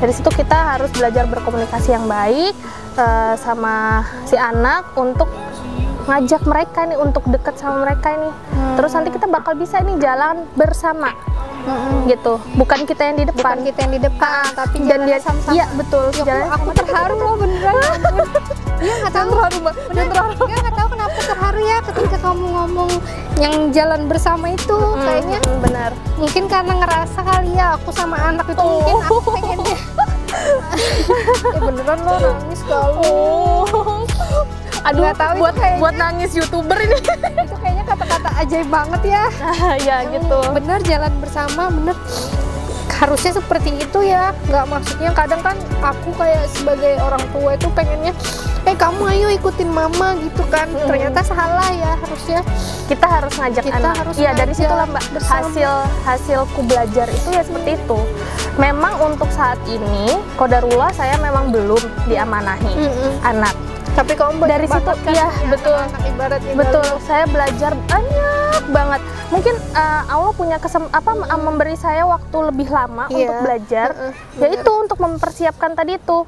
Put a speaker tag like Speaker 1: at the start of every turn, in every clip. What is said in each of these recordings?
Speaker 1: Dari situ kita harus belajar berkomunikasi yang baik sama si anak untuk ngajak mereka nih untuk dekat sama mereka ini. Terus nanti kita bakal bisa ini jalan bersama. Gitu, bukan kita yang di depan,
Speaker 2: tapi
Speaker 1: dan dia
Speaker 2: sama-sama.
Speaker 1: Iya betul.
Speaker 2: Ya, aku terharu loh beneran. Iya nggak tahu, nggak tahu kenapa terharu ya ketika kamu ngomong yang jalan bersama itu. Kayaknya
Speaker 1: benar.
Speaker 2: Mungkin karena ngerasa kali ya aku sama anak itu mungkin aku pengennya. Beneran lo nangis kalau.
Speaker 1: Aduh,
Speaker 2: tahu
Speaker 1: buat nangis YouTuber ini.
Speaker 2: Itu kayaknya kata-kata ajaib banget ya.
Speaker 1: Ya gitu.
Speaker 2: Bener, jalan bersama, bener. Harusnya seperti itu ya. Nggak, maksudnya kadang kan aku kayak sebagai orang tua itu pengennya, kamu ayo ikutin mama gitu kan. Ternyata salah ya, harusnya
Speaker 1: kita harus ngajak anak. Iya, dari situ lah Mbak, hasilku belajar itu ya seperti itu. Memang untuk saat ini qadarullah saya memang belum diamanahi anak. Tapi kamu
Speaker 2: dari situ kan,
Speaker 1: iya betul, betul. Saya belajar banyak banget. Mungkin Allah punya memberi saya waktu lebih lama untuk belajar, yaitu untuk mempersiapkan tadi itu.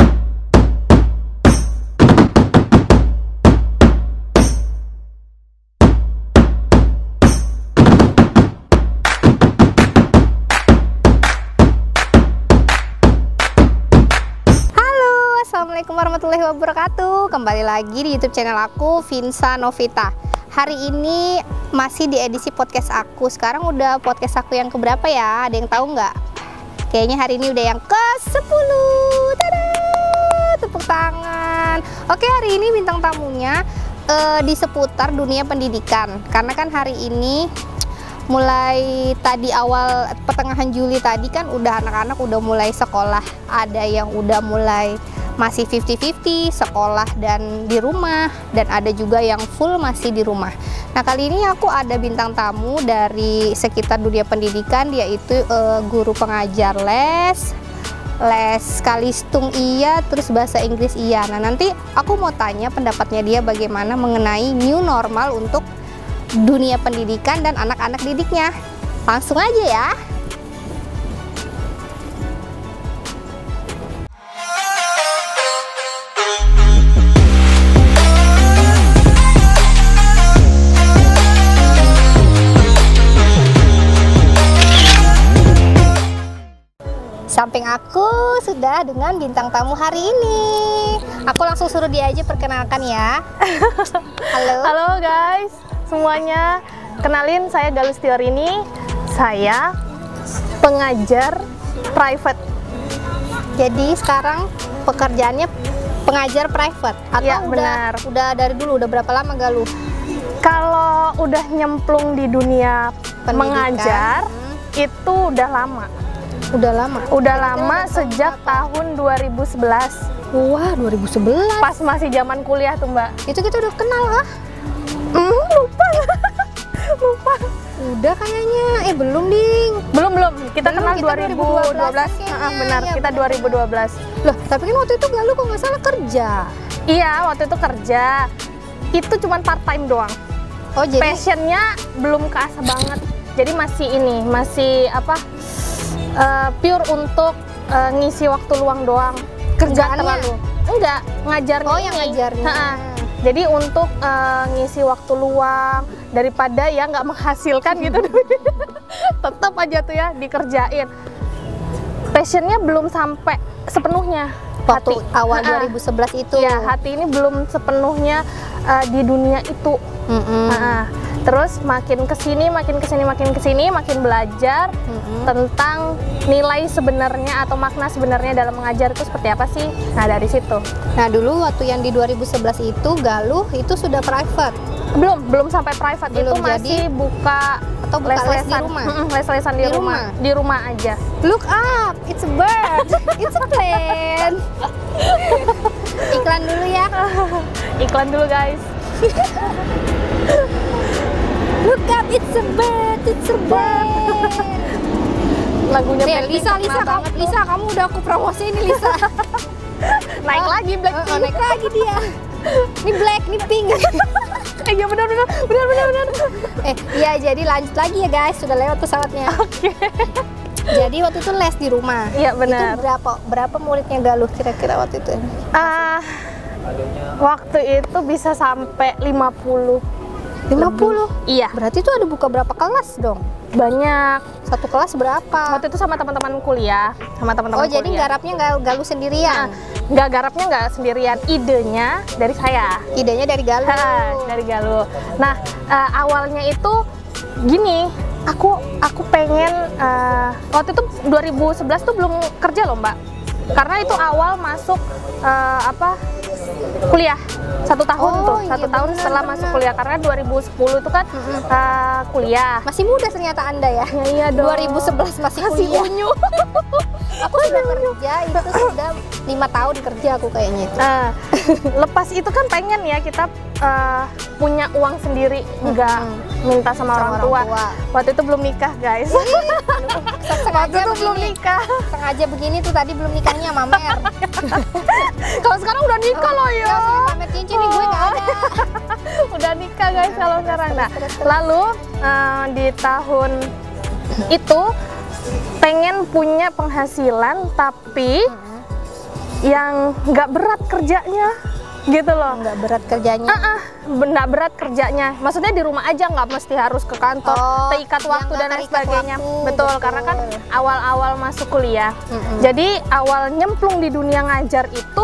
Speaker 2: Assalamualaikum warahmatullahi wabarakatuh. Kembali lagi di YouTube channel aku, Vinsa Novita. Hari ini masih di edisi podcast aku. Sekarang udah podcast aku yang keberapa ya? Ada yang tahu nggak? Kayaknya hari ini udah yang ke-10. Tada! Tepuk tangan. Oke, hari ini bintang tamunya di seputar dunia pendidikan. Karena kan hari ini mulai tadi awal pertengahan Juli tadi kan udah anak-anak udah mulai sekolah. Ada yang udah mulai masih 50-50 sekolah dan di rumah, dan ada juga yang full masih di rumah. Nah, kali ini aku ada bintang tamu dari sekitar dunia pendidikan, yaitu guru pengajar les Kalistung iya, terus bahasa Inggris iya. Nah, nanti aku mau tanya pendapatnya dia bagaimana mengenai new normal untuk dunia pendidikan dan anak-anak didiknya. Langsung aja ya. Samping aku sudah dengan bintang tamu hari ini. Aku langsung suruh dia aja perkenalkan ya.
Speaker 1: Halo guys semuanya, kenalin saya Galustiorini. Saya pengajar private.
Speaker 2: Jadi sekarang pekerjaannya pengajar private atau
Speaker 1: ya, benar.
Speaker 2: Udah dari dulu, udah berapa lama Galuh?
Speaker 1: Kalau udah nyemplung di dunia mengajar itu udah lama. Udah lama sejak tahun 2011.
Speaker 2: Wah, 2011.
Speaker 1: Pas masih zaman kuliah tuh Mbak.
Speaker 2: Itu kita udah kenal kah?
Speaker 1: Lupa.
Speaker 2: Udah kayaknya. Belum ding.
Speaker 1: Belum. Kita kenal 2012. Benar, ya, kita 2012.
Speaker 2: Loh, tapi kan waktu itu Galuh kok nggak salah kerja.
Speaker 1: Iya, waktu itu kerja. Itu cuma part time doang.
Speaker 2: Oh, jadi
Speaker 1: passionnya belum keasa banget. Jadi masih pure untuk ngisi waktu luang doang.
Speaker 2: Kerjaannya?
Speaker 1: Enggak, ngajarnya.
Speaker 2: Oh, yang ngajarnya.
Speaker 1: Jadi untuk ngisi waktu luang daripada ya nggak menghasilkan gitu. Tetap aja tuh ya dikerjain. Passionnya belum sampai sepenuhnya.
Speaker 2: Waktu awal 2011 itu.
Speaker 1: Ya, hati ini belum sepenuhnya di dunia itu. Terus makin kesini makin belajar tentang nilai sebenarnya atau makna sebenarnya dalam mengajar itu seperti apa sih. Nah, dari situ. Nah,
Speaker 2: dulu waktu yang di 2011 itu Galuh itu sudah private.
Speaker 1: Belum sampai private. Belum, itu masih buka
Speaker 2: atau buka les di rumah.
Speaker 1: Les-lesan di rumah aja.
Speaker 2: Look up, it's a bird. It's a plane. Iklan dulu ya.
Speaker 1: Iklan dulu guys.
Speaker 2: Look up, it's a bird, it's a bird.
Speaker 1: Lagunya
Speaker 2: Lisa, kamu udah aku promosiin nih Lisa.
Speaker 1: Naik lagi Blackpink.
Speaker 2: Naik lagi dia. Ini black, ini pink.
Speaker 1: Iya benar.
Speaker 2: Iya, jadi lanjut lagi ya guys, sudah lewat pesawatnya.
Speaker 1: Oke.
Speaker 2: Jadi waktu itu les di rumah.
Speaker 1: Iya, benar.
Speaker 2: Itu berapa muridnya Galuh kira-kira waktu itu?
Speaker 1: Waktu itu bisa sampai 50.
Speaker 2: 50?
Speaker 1: Iya.
Speaker 2: Berarti itu ada buka berapa kelas dong?
Speaker 1: Banyak.
Speaker 2: Satu kelas berapa?
Speaker 1: Waktu itu sama teman-teman kuliah, sama teman-teman
Speaker 2: Oh, jadi garapnya nggak Galuh sendirian?
Speaker 1: Nggak, garapnya nggak sendirian, idenya dari saya.
Speaker 2: Idenya dari Galuh.
Speaker 1: Dari Galuh. Nah, awalnya itu gini, aku pengen waktu itu 2011 tuh belum kerja loh, Mbak. Karena itu awal masuk kuliah. 1 tahun tuh,
Speaker 2: iya,
Speaker 1: 1 tahun setelah masuk kuliah, karena 2010 itu kan kuliah.
Speaker 2: Masih muda ternyata Anda ya?
Speaker 1: Iya dong.
Speaker 2: 2011 masih kuliah.
Speaker 1: unyu.
Speaker 2: Aku sudah kerja, itu sudah 5 tahun kerja aku kayaknya itu.
Speaker 1: Lepas itu kan pengen ya kita punya uang sendiri, nggak minta sama orang tua. Waktu itu belum nikah, guys. Waktu itu belum nikah.
Speaker 2: Sengaja begini tuh tadi belum nikahnya mamer.
Speaker 1: Kalau sekarang udah nikah loh ya.
Speaker 2: Pamer cincin nih gue nggak ada.
Speaker 1: Udah nikah guys kalau sekarang. Nah, lalu di tahun itu pengen punya penghasilan tapi yang nggak berat kerjanya gitu loh.
Speaker 2: Nggak berat kerjanya?
Speaker 1: Nggak berat kerjanya, maksudnya di rumah aja, nggak mesti harus ke kantor, terikat waktu dan lain sebagainya. Betul, karena kan awal-awal masuk kuliah. Jadi awal nyemplung di dunia ngajar itu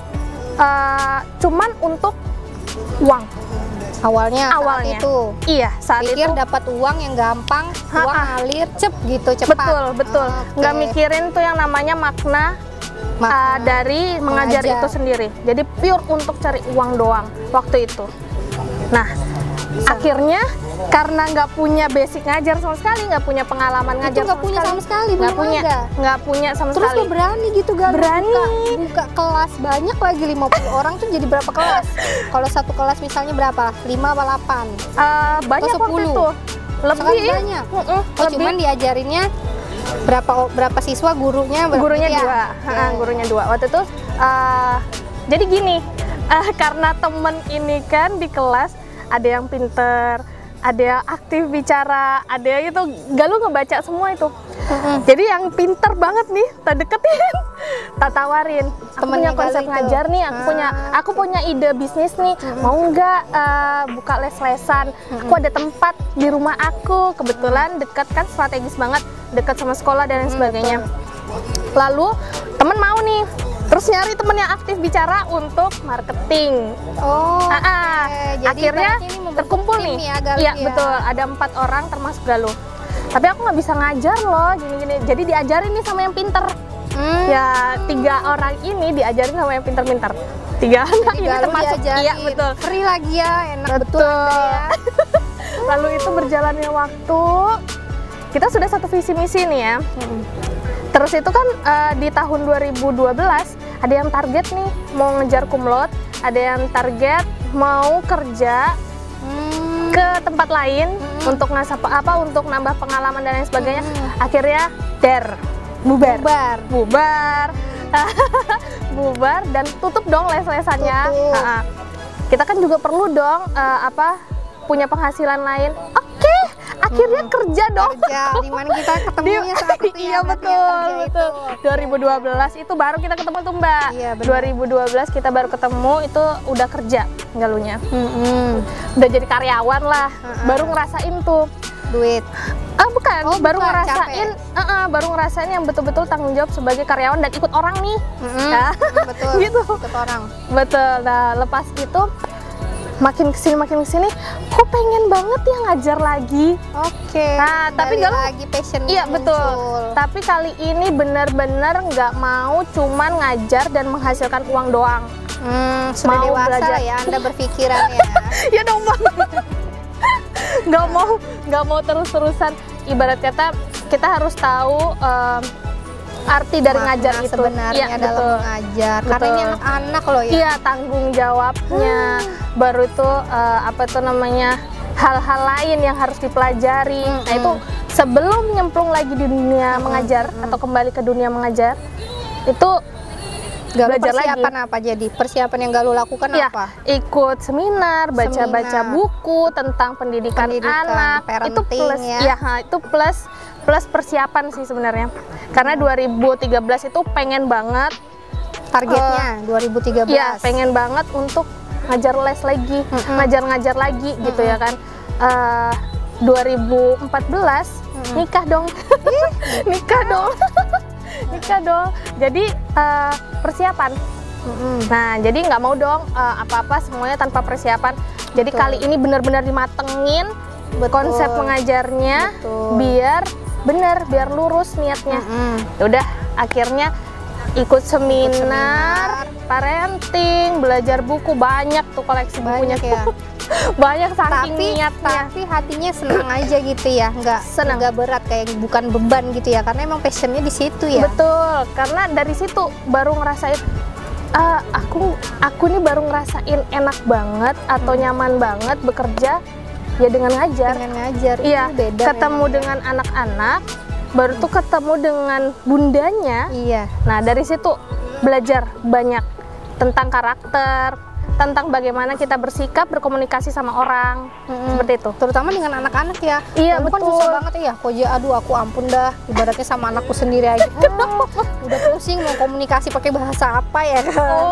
Speaker 1: cuman untuk uang.
Speaker 2: Awalnya saat itu.
Speaker 1: Iya, saat
Speaker 2: pikir
Speaker 1: itu
Speaker 2: dapat uang yang gampang, uang ngalir gitu cepat.
Speaker 1: Betul. Nggak mikirin tuh yang namanya makna dari mengajar itu sendiri. Jadi pure untuk cari uang doang waktu itu. Nah, akhirnya karena nggak punya basic ngajar sama sekali, nggak punya pengalaman ngajar
Speaker 2: sama sekali,
Speaker 1: nggak punya sama
Speaker 2: Terus
Speaker 1: sekali.
Speaker 2: lo berani gitu kan?
Speaker 1: Berani
Speaker 2: buka kelas banyak lagi, 50 orang tuh jadi berapa kelas? Kalau satu kelas misalnya berapa? 5 apa 8?
Speaker 1: Banyak waktu itu. Lebih
Speaker 2: banyak. Cuman diajarinnya berapa siswa, gurunya berapa?
Speaker 1: Gurunya gurunya 2. Waktu itu jadi gini, karena temen ini kan di kelas ada yang pinter, ada yang aktif bicara, ada yang itu Galuh ngebaca semua itu. Jadi yang pinter banget nih, tak deketin, tak tawarin. Aku punya konsep ngajar nih, aku punya ide bisnis nih, mau nggak buka les-lesan? Aku ada tempat di rumah aku, kebetulan dekat kan, strategis banget, dekat sama sekolah dan lain sebagainya. Lalu temen mau nih, terus nyari temen yang aktif bicara untuk marketing. Jadi akhirnya terkumpul nih. Iya betul, ada 4 orang termasuk Galuh. Tapi aku nggak bisa ngajar loh, gini-gini. Jadi diajarin nih sama yang pinter. Ya 3 orang ini diajarin sama yang pinter-pinter. 3 anak ini termasuk. Iya betul.
Speaker 2: Free lagi ya, enak betul ya.
Speaker 1: Lalu itu berjalannya waktu, kita sudah satu visi misi nih ya. Terus itu kan di tahun 2012 ada yang target nih mau ngejar kumlot, ada yang target mau kerja ke tempat lain untuk untuk nambah pengalaman dan lain sebagainya. Akhirnya bubar bubar dan tutup dong les-lesannya. Kita kan juga perlu dong punya penghasilan lain. Akhirnya kerja dong.
Speaker 2: Dimana kita ketemunya saat itu ya.
Speaker 1: Iya betul. 2012 itu baru kita ketemu tuh Mbak. Iya, 2012 kita baru ketemu, itu udah kerja Galuhnya. Udah jadi karyawan lah. Baru ngerasain tuh
Speaker 2: duit.
Speaker 1: Baru ngerasain yang betul-betul tanggung jawab sebagai karyawan dan ikut orang nih.
Speaker 2: Betul.
Speaker 1: Gitu.
Speaker 2: Ikut orang.
Speaker 1: Betul. Nah, lepas itu makin kesini, kok pengen banget ya ngajar lagi. Nah, tapi Galuh
Speaker 2: lagi passion.
Speaker 1: Iya betul. Tapi kali ini benar-benar nggak mau cuman ngajar dan menghasilkan uang doang.
Speaker 2: Sudah mau dewasa belajar. Ya Anda berpikiran ya.
Speaker 1: Ya dong Bang. Nggak mau terus-terusan. Ibarat kata kita harus tahu arti dari ngajar itu
Speaker 2: sebenarnya dalam mengajar. Karena ini anak-anak loh ya. Iya,
Speaker 1: tanggung jawabnya. Baru itu hal-hal lain yang harus dipelajari. Nah itu sebelum nyemplung lagi di dunia mengajar atau kembali ke dunia mengajar, itu belajar
Speaker 2: persiapan
Speaker 1: lagi.
Speaker 2: Apa jadi? Persiapan yang Galuh lakukan apa?
Speaker 1: Ikut seminar, baca-baca buku tentang pendidikan anak.
Speaker 2: Itu
Speaker 1: plus
Speaker 2: ya.
Speaker 1: Itu plus plus persiapan sih sebenarnya. Karena 2013 itu pengen banget
Speaker 2: Targetnya 2013.
Speaker 1: Iya, pengen banget untuk ngajar les lagi, ngajar-ngajar lagi gitu ya kan. 2014 nikah dong. Nikah dong. Nikah dong. Jadi persiapan. Nah, jadi nggak mau dong apa-apa semuanya tanpa persiapan. Jadi kali ini benar-benar dimatengin konsep mengajarnya. Biar bener, biar lurus niatnya. Udah, akhirnya ikut seminar parenting, belajar buku, banyak tuh koleksi bukunya
Speaker 2: ya.
Speaker 1: Banyak saking niatnya.
Speaker 2: Tapi hatinya senang aja gitu ya, nggak berat, kayak bukan beban gitu ya, karena emang passionnya di situ ya.
Speaker 1: Betul, karena dari situ baru ngerasain aku nih baru ngerasain enak banget atau nyaman banget bekerja ya dengan ngajar. Iya,
Speaker 2: beda
Speaker 1: ketemu
Speaker 2: memang,
Speaker 1: dengan anak-anak, baru tuh ketemu dengan bundanya.
Speaker 2: Iya.
Speaker 1: Nah, dari situ belajar banyak tentang karakter, tentang bagaimana kita bersikap, berkomunikasi sama orang, seperti itu.
Speaker 2: Terutama dengan anak-anak ya.
Speaker 1: Iya,
Speaker 2: betul. Kan susah banget ya, aduh aku ampun dah, ibaratnya sama anakku sendiri aja. Udah pusing mau komunikasi pakai bahasa apa ya.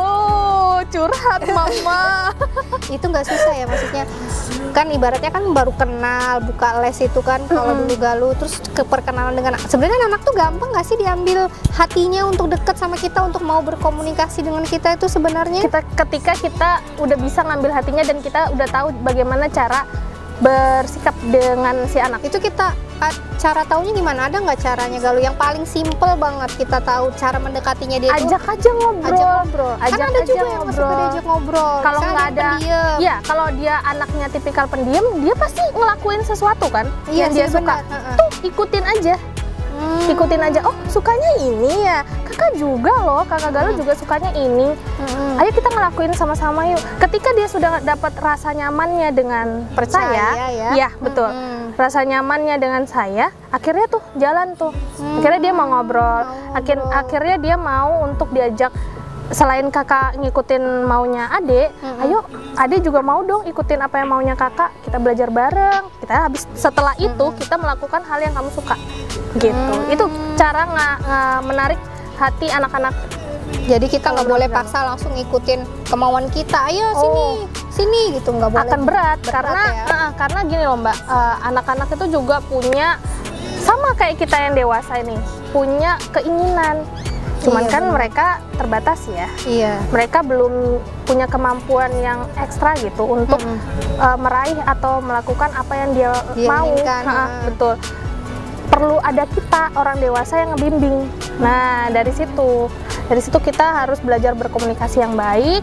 Speaker 1: Oh, curhat mama.
Speaker 2: Itu nggak susah ya, maksudnya kan ibaratnya kan baru kenal, buka les itu kan kalau dulu Galuh, terus keperkenalan dengan sebenarnya anak tuh gampang nggak sih diambil hatinya untuk dekat sama kita, untuk mau berkomunikasi dengan kita itu sebenarnya?
Speaker 1: Ketika kita udah bisa ngambil hatinya dan kita udah tahu bagaimana cara bersikap dengan si anak.
Speaker 2: Itu kita cara taunya gimana? Ada nggak caranya Galuh yang paling simple banget kita tahu cara mendekatinya dia?
Speaker 1: Ajak aja ngobrol.
Speaker 2: Kan ada juga yang masuk ke diajak ngobrol.
Speaker 1: Kalau nggak ada, ya kalau dia anaknya tipikal pendiam, dia pasti ngelakuin sesuatu kan yang dia suka. Tuh ikutin aja. Ikutin aja, oh sukanya ini ya, kakak juga loh, kakak Galuh juga sukanya ini. Ayo kita ngelakuin sama-sama yuk. Ketika dia sudah dapat rasa nyamannya dengan
Speaker 2: percaya
Speaker 1: ya betul, rasa nyamannya dengan saya, akhirnya tuh jalan tuh, akhirnya dia mau ngobrol, akhirnya dia mau untuk diajak. Selain kakak ngikutin maunya adek, ayo adek juga mau dong ikutin apa yang maunya kakak, kita belajar bareng. Kita setelah itu kita melakukan hal yang kamu suka, gitu. Itu cara menarik hati anak-anak.
Speaker 2: Jadi kita nggak boleh paksa langsung ngikutin kemauan kita, ayo sini gitu, nggak boleh.
Speaker 1: Akan berat karena gini loh Mbak, anak-anak itu juga punya, sama kayak kita yang dewasa ini, punya keinginan. Cuman kan mereka terbatas ya. Iya. Mereka belum punya kemampuan yang ekstra gitu untuk meraih atau melakukan apa yang dia mau. Betul. Perlu ada kita orang dewasa yang ngebimbing. Nah, dari situ kita harus belajar berkomunikasi yang baik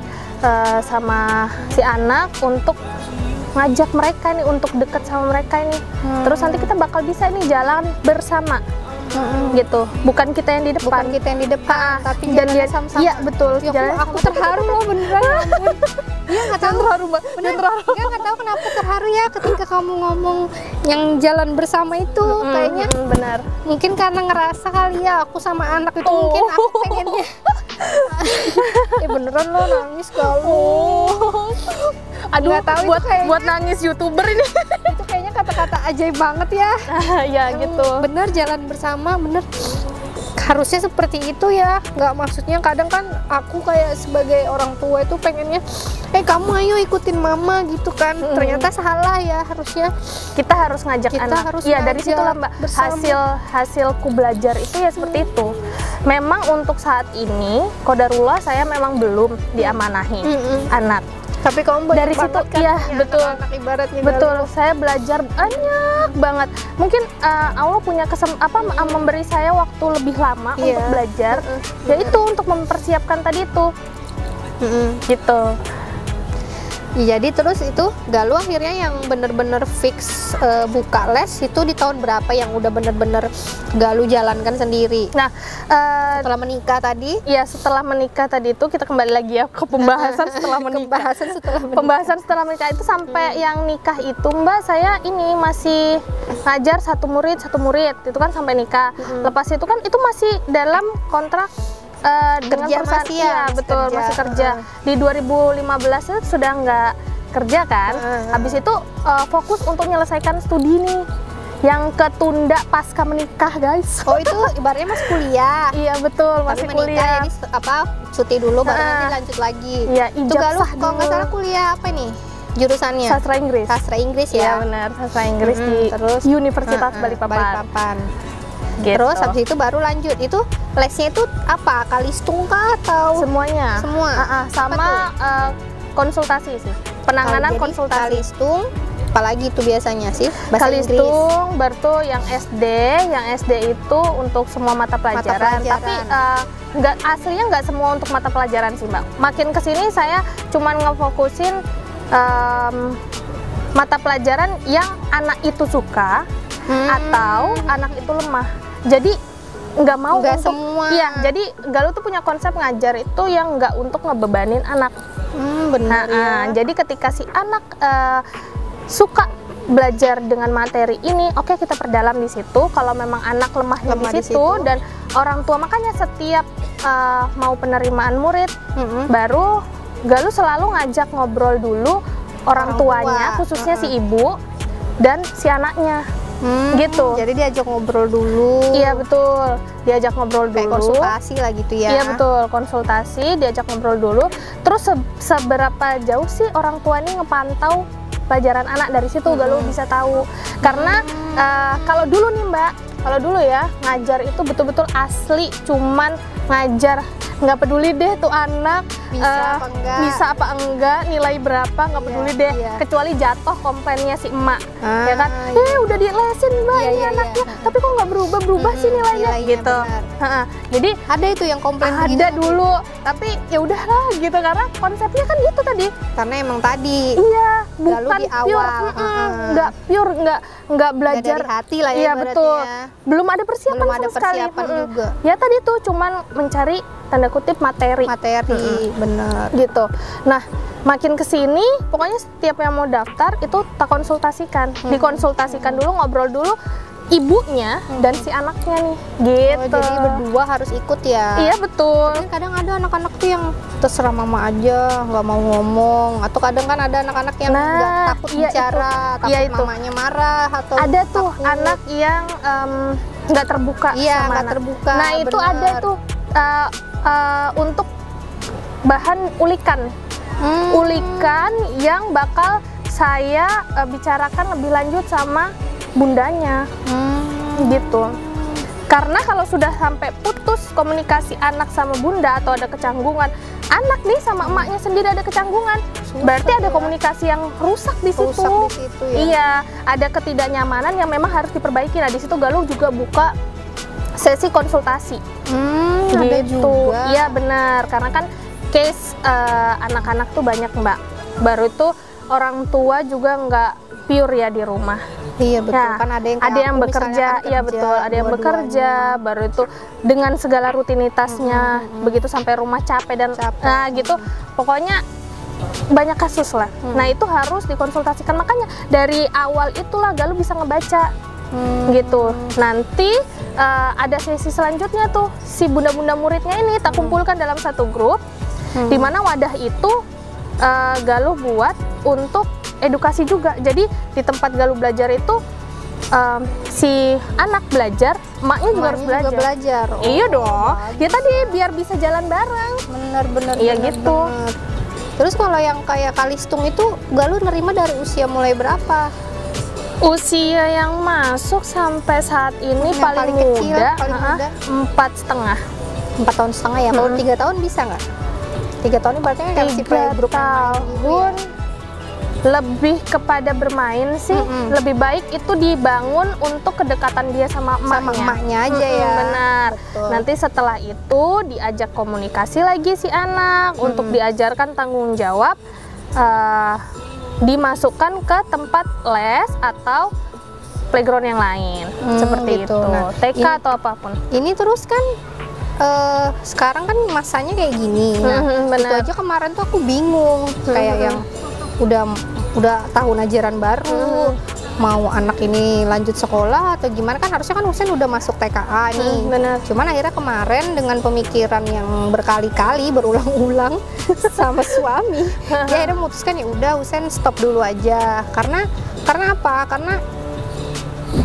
Speaker 1: sama si anak untuk ngajak mereka nih untuk dekat sama mereka ini. Terus nanti kita bakal bisa nih jalan bersama. Gitu, bukan kita yang di depan,
Speaker 2: tapi
Speaker 1: dan dia
Speaker 2: sama-sama.
Speaker 1: Iya betul.
Speaker 2: Ya, aku terharu loh beneran. Dia nggak tahu,
Speaker 1: terharu Mbak.
Speaker 2: Dia nggak tahu kenapa terharu ya ketika kamu ngomong yang jalan bersama itu. Kayaknya
Speaker 1: benar.
Speaker 2: Mungkin karena ngerasa kali ya aku sama anak itu mungkin aku pengennya. Beneran lo nangis Galuh.
Speaker 1: Aduh, buat nangis YouTuber ini.
Speaker 2: Itu kayaknya kata-kata ajaib banget ya.
Speaker 1: Ya gitu.
Speaker 2: Bener, jalan bersama, bener. Harusnya seperti itu ya. Nggak, maksudnya kadang kan aku kayak sebagai orang tua itu pengennya, kamu ayo ikutin mama gitu kan. Ternyata salah ya, harusnya
Speaker 1: kita harus ngajak anak. Iya, dari situ lah Mbak, hasilku belajar itu ya seperti itu. Memang untuk saat ini qadarullah saya memang belum diamanahi anak. Tapi kamu dari situ kan, ya betul, anak ibaratnya betul. Galuh. Saya belajar banyak banget. Mungkin Allah punya memberi saya waktu lebih lama untuk belajar, yaitu untuk mempersiapkan tadi itu, gitu. Jadi terus itu Galuh akhirnya yang bener-bener fix buka les itu di tahun berapa yang udah bener-bener Galuh jalankan sendiri? Nah, setelah menikah tadi? Iya, setelah menikah tadi itu kita kembali lagi ya ke pembahasan setelah menikah. Pembahasan setelah menikah itu sampai yang nikah itu Mbak, saya ini masih ngajar satu murid itu kan sampai nikah. Lepas itu kan itu masih dalam kontrak dengan perusahaan, masih kerja. Di 2015 itu sudah nggak kerja kan. Habis itu fokus untuk menyelesaikan studi nih. yang ketunda pasca menikah, guys.
Speaker 2: Oh, itu ibaratnya masih kuliah.
Speaker 1: Iya betul, masih
Speaker 2: Tapi menikah
Speaker 1: kuliah.
Speaker 2: jadi cuti dulu baru nanti lanjut lagi.
Speaker 1: Iya,
Speaker 2: Itu Galuh
Speaker 1: ijazah
Speaker 2: kalau nggak
Speaker 1: dulu.
Speaker 2: salah kuliah apa nih jurusannya?
Speaker 1: Sastra Inggris.
Speaker 2: Sastra Inggris
Speaker 1: Iya
Speaker 2: ya.
Speaker 1: benar, sastra Inggris di
Speaker 2: Terus
Speaker 1: Universitas Balikpapan. Gitu.
Speaker 2: Terus habis itu baru lanjut. Itu lesnya itu apa? Kalistung kah atau
Speaker 1: Semuanya.
Speaker 2: semua?
Speaker 1: Sama konsultasi sih. Penanganan
Speaker 2: Jadi
Speaker 1: konsultasi.
Speaker 2: Kalistung, apalagi itu biasanya sih? Bahasa Inggris.
Speaker 1: Kalistung, baru tuh yang SD itu untuk semua mata pelajaran. Tapi nggak, aslinya nggak semua untuk mata pelajaran sih, Mbak. Makin kesini saya cuman ngefokusin mata pelajaran yang anak itu suka atau anak itu lemah. Jadi nggak mau
Speaker 2: Nggak
Speaker 1: untuk
Speaker 2: semua.
Speaker 1: Iya, jadi Galuh tuh punya konsep ngajar itu yang nggak untuk ngebebanin anak.
Speaker 2: Benar ya.
Speaker 1: Jadi ketika si anak suka belajar dengan materi ini, oke, kita perdalam di situ. Kalau memang anak lemahnya
Speaker 2: Lemah
Speaker 1: di
Speaker 2: di
Speaker 1: situ
Speaker 2: situ.
Speaker 1: dan orang tua, makanya setiap mau penerimaan murid, baru Galuh selalu ngajak ngobrol dulu orang tuanya, khususnya si ibu dan si anaknya. Gitu.
Speaker 2: Jadi diajak ngobrol dulu.
Speaker 1: Iya betul, diajak ngobrol
Speaker 2: Kayak
Speaker 1: dulu.
Speaker 2: konsultasi lah gitu ya.
Speaker 1: Iya betul, konsultasi, diajak ngobrol dulu. Terus seberapa jauh sih orang tua ini ngepantau pelajaran anak, dari situ Galuh bisa tahu. Karena kalau dulu nih Mbak, kalau dulu ya ngajar itu betul-betul asli, cuman ngajar, nggak peduli deh tuh anak bisa apa enggak, nilai berapa, nggak peduli deh, kecuali jatuh komplainnya si emak, ya kan, udah dilesin Mbak ini anaknya, tapi kok nggak berubah sih nilainya gitu. Jadi
Speaker 2: ada itu yang komplain
Speaker 1: ada dulu, tapi ya udahlah gitu, karena konsepnya kan gitu tadi.
Speaker 2: Karena emang tadi
Speaker 1: Iya,
Speaker 2: Galuh
Speaker 1: bukan
Speaker 2: di
Speaker 1: pure,
Speaker 2: awal,
Speaker 1: nggak pure, nggak belajar
Speaker 2: dari hati lah ya.
Speaker 1: Iya
Speaker 2: ibaratnya.
Speaker 1: betul, belum ada persiapan
Speaker 2: Belum
Speaker 1: sama
Speaker 2: ada
Speaker 1: sekali.
Speaker 2: persiapan juga.
Speaker 1: Ya tadi tuh cuman mencari tanda kutip materi
Speaker 2: Bener.
Speaker 1: gitu. Nah, makin kesini pokoknya setiap yang mau daftar itu tak konsultasikan, dikonsultasikan dulu, ngobrol dulu ibunya dan si anaknya nih gitu.
Speaker 2: Jadi berdua harus ikut ya.
Speaker 1: Iya betul.
Speaker 2: Kan kadang ada anak-anak tuh yang terserah mama aja, nggak mau ngomong, atau kadang kan ada anak-anak yang nggak takut bicara, takut mamanya marah, atau
Speaker 1: ada tuh anak yang nggak terbuka sama
Speaker 2: nggak
Speaker 1: anak.
Speaker 2: terbuka.
Speaker 1: Nah itu ada tuh untuk bahan ulikan, ulikan yang bakal saya bicarakan lebih lanjut sama bundanya, gitu. Karena kalau sudah sampai putus komunikasi anak sama bunda atau ada kecanggungan, anak nih sama emaknya sendiri ada kecanggungan, berarti ada komunikasi yang rusak di situ.
Speaker 2: Ya.
Speaker 1: Iya, ada ketidaknyamanan yang memang harus diperbaiki. Nah di situ Galuh juga buka sesi konsultasi.
Speaker 2: Ada juga.
Speaker 1: Iya benar, karena kan case anak-anak tuh banyak Mbak. Baru itu orang tua juga nggak pure ya di rumah.
Speaker 2: Iya betul,
Speaker 1: Nah,
Speaker 2: kan ada
Speaker 1: yang bekerja,
Speaker 2: kan
Speaker 1: iya betul, ada yang bekerja, baru itu dengan segala rutinitasnya, begitu sampai rumah capek dan nah gitu, pokoknya banyak kasus lah. Nah itu harus dikonsultasikan, makanya dari awal itulah Galuh bisa ngebaca gitu. Nanti ada sesi selanjutnya tuh, si bunda-bunda muridnya ini tak kumpulkan dalam satu grup, di mana wadah itu Galuh buat untuk edukasi juga. Jadi di tempat Galuh belajar itu si anak belajar, emaknya juga harus belajar.
Speaker 2: Oh,
Speaker 1: iya dong. Ya tadi biar bisa jalan bareng.
Speaker 2: Bener.
Speaker 1: Iya gitu.
Speaker 2: Terus kalau yang kayak Kalistung itu Galuh nerima dari usia mulai berapa?
Speaker 1: Usia yang masuk sampai saat ini paling muda, 4,5.
Speaker 2: 4 tahun setengah ya. Kalau 3 tahun bisa nggak? 3 tahun ini berarti kan masih playgroup
Speaker 1: tahun. Lebih kepada bermain sih, lebih baik itu dibangun untuk kedekatan dia sama
Speaker 2: emaknya aja ya.
Speaker 1: Benar.
Speaker 2: Betul.
Speaker 1: Nanti setelah itu diajak komunikasi lagi si anak untuk diajarkan tanggung jawab, dimasukkan ke tempat les atau playground yang lain, seperti
Speaker 2: gitu.
Speaker 1: itu.
Speaker 2: Nah,
Speaker 1: TK atau apapun.
Speaker 2: Ini terus kan sekarang kan masanya kayak gini. Nah, itu aja kemarin tuh aku bingung, kayak yang udah tahun ajaran baru, mau anak ini lanjut sekolah atau gimana, kan harusnya kan Husein udah masuk TKA nih.
Speaker 1: Bener.
Speaker 2: Cuman akhirnya kemarin dengan pemikiran yang berkali-kali berulang-ulang sama suami, dia akhirnya memutuskan ya udah Husein stop dulu aja. Karena apa? Karena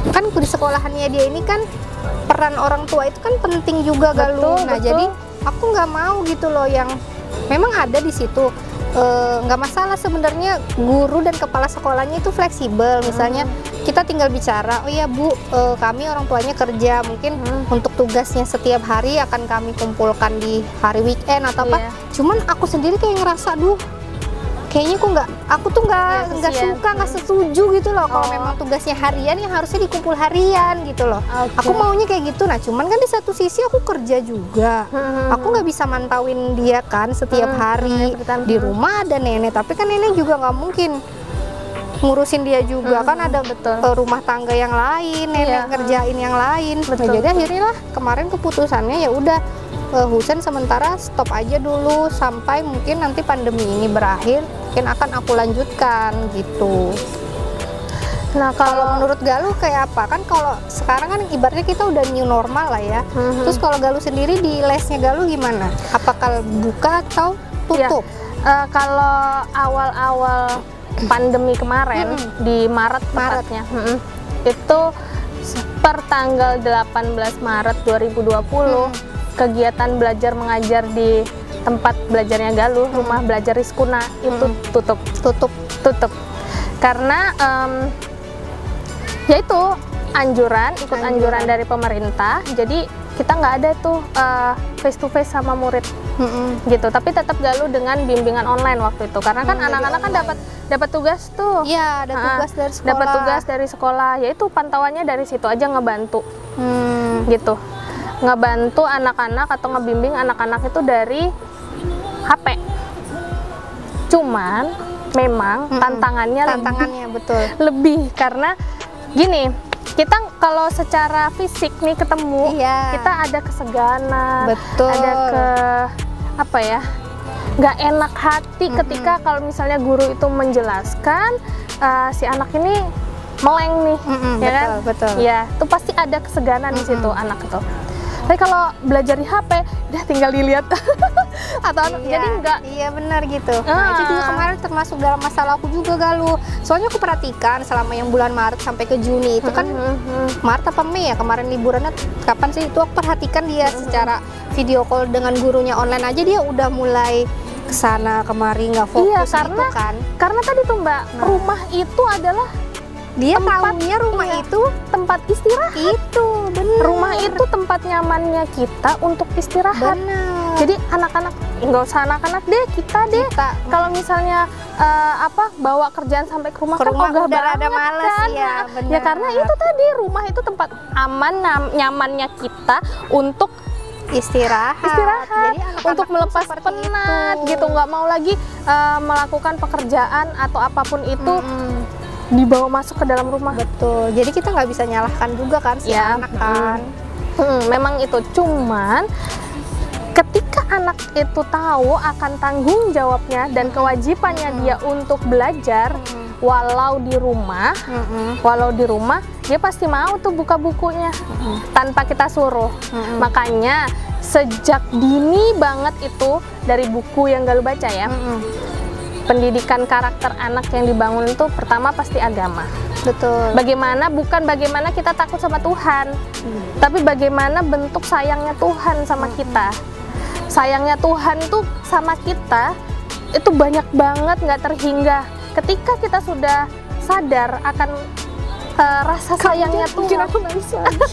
Speaker 2: kan di sekolahannya dia ini kan peran orang tua itu kan penting juga Galuh. Nah
Speaker 1: betul.
Speaker 2: jadi aku nggak mau gitu loh yang memang ada di situ. Nggak masalah sebenarnya guru dan kepala sekolahnya itu fleksibel, misalnya kita tinggal bicara, oh ya Bu, kami orang tuanya kerja, mungkin untuk tugasnya setiap hari akan kami kumpulkan di hari weekend atau apa. Cuman aku sendiri kayak ngerasa, duh kayaknya aku tuh nggak suka, nggak setuju gitu loh kalau memang tugasnya harian yang harusnya dikumpul harian gitu loh. Aku maunya kayak gitu. Nah cuman kan di satu sisi aku kerja juga, aku nggak bisa mantauin dia kan setiap hari. Di rumah ada nenek, tapi kan nenek juga nggak mungkin ngurusin dia juga, kan ada rumah tangga yang lain, nenek ngerjain yang lain. Nah, jadi akhirnya lah kemarin keputusannya ya udah, Husen sementara stop aja dulu sampai mungkin nanti pandemi ini berakhir, mungkin akan aku lanjutkan gitu. Nah kalau menurut Galuh kayak apa? Kan kalau sekarang kan ibaratnya kita udah new normal lah ya. Terus kalau Galuh sendiri di lesnya Galuh gimana? Apakah buka atau tutup?
Speaker 1: Kalau awal-awal pandemi kemarin di Maret tepatnya, itu per tanggal 18 Maret 2020 kegiatan belajar mengajar di tempat belajarnya Galuh, rumah belajar Rizkuna itu tutup karena yaitu ikut anjuran dari pemerintah. Jadi kita nggak ada tuh face to face sama murid gitu, tapi tetap Galuh dengan bimbingan online waktu itu karena kan anak-anak kan dapat tugas tuh.
Speaker 2: Iya, ada tugas dari sekolah.
Speaker 1: Dapat tugas dari sekolah, yaitu pantauannya dari situ aja ngebantu gitu, ngebantu anak-anak atau ngebimbing anak-anak itu dari HP. Cuman memang tantangannya betul lebih karena gini, kita kalau secara fisik nih ketemu, kita ada keseganan, ada nggak enak hati ketika kalau misalnya guru itu menjelaskan si anak ini meleng nih, ya kan?
Speaker 2: Betul.
Speaker 1: Ya, itu pasti ada keseganan di situ anak itu. Tapi kalau belajar di HP, udah tinggal dilihat atau jadi enggak.
Speaker 2: Iya benar gitu. Nah itu juga kemarin termasuk dalam masalah aku juga Galuh. Soalnya aku perhatikan selama yang bulan Maret sampai ke Juni itu kan Maret apa Mei ya kemarin liburannya kapan sih, itu aku perhatikan dia secara video call dengan gurunya online aja dia udah mulai kesana kemari nggak fokus gitu kan.
Speaker 1: Karena tadi tuh Mbak, rumah itu adalah
Speaker 2: dia tahunya rumah itu
Speaker 1: tempat istirahat.
Speaker 2: Itu benar.
Speaker 1: Rumah itu tempat nyamannya kita untuk istirahat.
Speaker 2: Benar.
Speaker 1: Jadi anak-anak, nggak usah anak-anak deh, kita deh. Kalau misalnya bawa kerjaan sampai ke rumah kan
Speaker 2: udah ada males
Speaker 1: kan?
Speaker 2: Ya, benar.
Speaker 1: Ya karena itu tadi rumah itu tempat aman, nyamannya kita untuk
Speaker 2: istirahat.
Speaker 1: Jadi untuk melepas penat gitu, nggak mau lagi melakukan pekerjaan atau apapun itu dibawa masuk ke dalam rumah.
Speaker 2: Betul. Jadi kita nggak bisa nyalahkan juga kan si anak kan.
Speaker 1: Memang itu, cuman ketika anak itu tahu akan tanggung jawabnya dan kewajibannya dia untuk belajar walau di rumah, dia pasti mau tuh buka bukunya tanpa kita suruh. Makanya sejak dini banget itu dari buku yang Galuh baca ya, pendidikan karakter anak yang dibangun itu pertama pasti agama.
Speaker 2: Betul.
Speaker 1: Bukan bagaimana kita takut sama Tuhan, tapi bagaimana bentuk sayangnya Tuhan sama kita. Sayangnya Tuhan tuh sama kita itu banyak banget, nggak terhingga. Ketika kita sudah sadar akan rasa sayangnya Tuhan.
Speaker 2: Aku nangis lagi.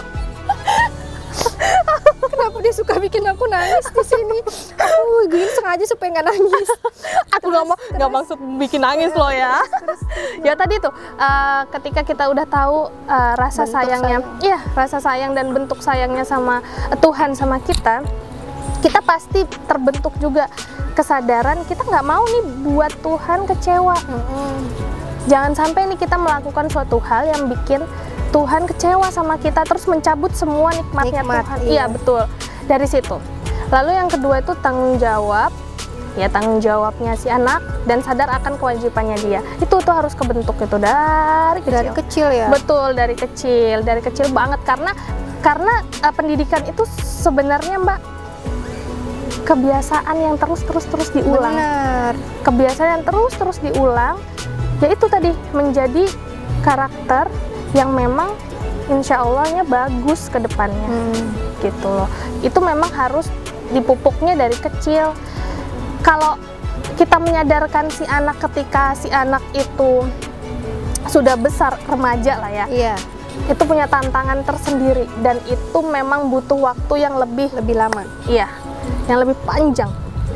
Speaker 2: Kenapa dia suka bikin aku nangis di sini? Gue sengaja supaya nggak nangis.
Speaker 1: Aku nggak maksud bikin nangis loh ya. Ya tadi tuh ketika kita udah tahu rasa sayangnya, rasa sayang dan bentuk sayangnya sama Tuhan sama kita pasti terbentuk juga kesadaran kita nggak mau nih buat Tuhan kecewa. Jangan sampai nih kita melakukan suatu hal yang bikin Tuhan kecewa sama kita, terus mencabut semua nikmatnya Tuhan. Iya betul, dari situ. Lalu yang kedua itu tanggung jawab, ya tanggung jawabnya si anak dan sadar akan kewajibannya dia. Itu tuh harus kebentuk itu dari kecil.
Speaker 2: Dari kecil ya.
Speaker 1: Betul, dari kecil banget karena pendidikan itu sebenarnya Mbak kebiasaan yang terus diulang.
Speaker 2: Benar.
Speaker 1: Kebiasaan yang terus diulang, yaitu tadi menjadi karakter yang memang insya Allahnya bagus ke depannya. Gitu loh. Itu memang harus dipupuknya dari kecil. Kalau kita menyadarkan si anak ketika si anak itu sudah besar, remaja lah ya, itu punya tantangan tersendiri dan itu memang butuh waktu yang lebih lama. Iya, yang lebih panjang,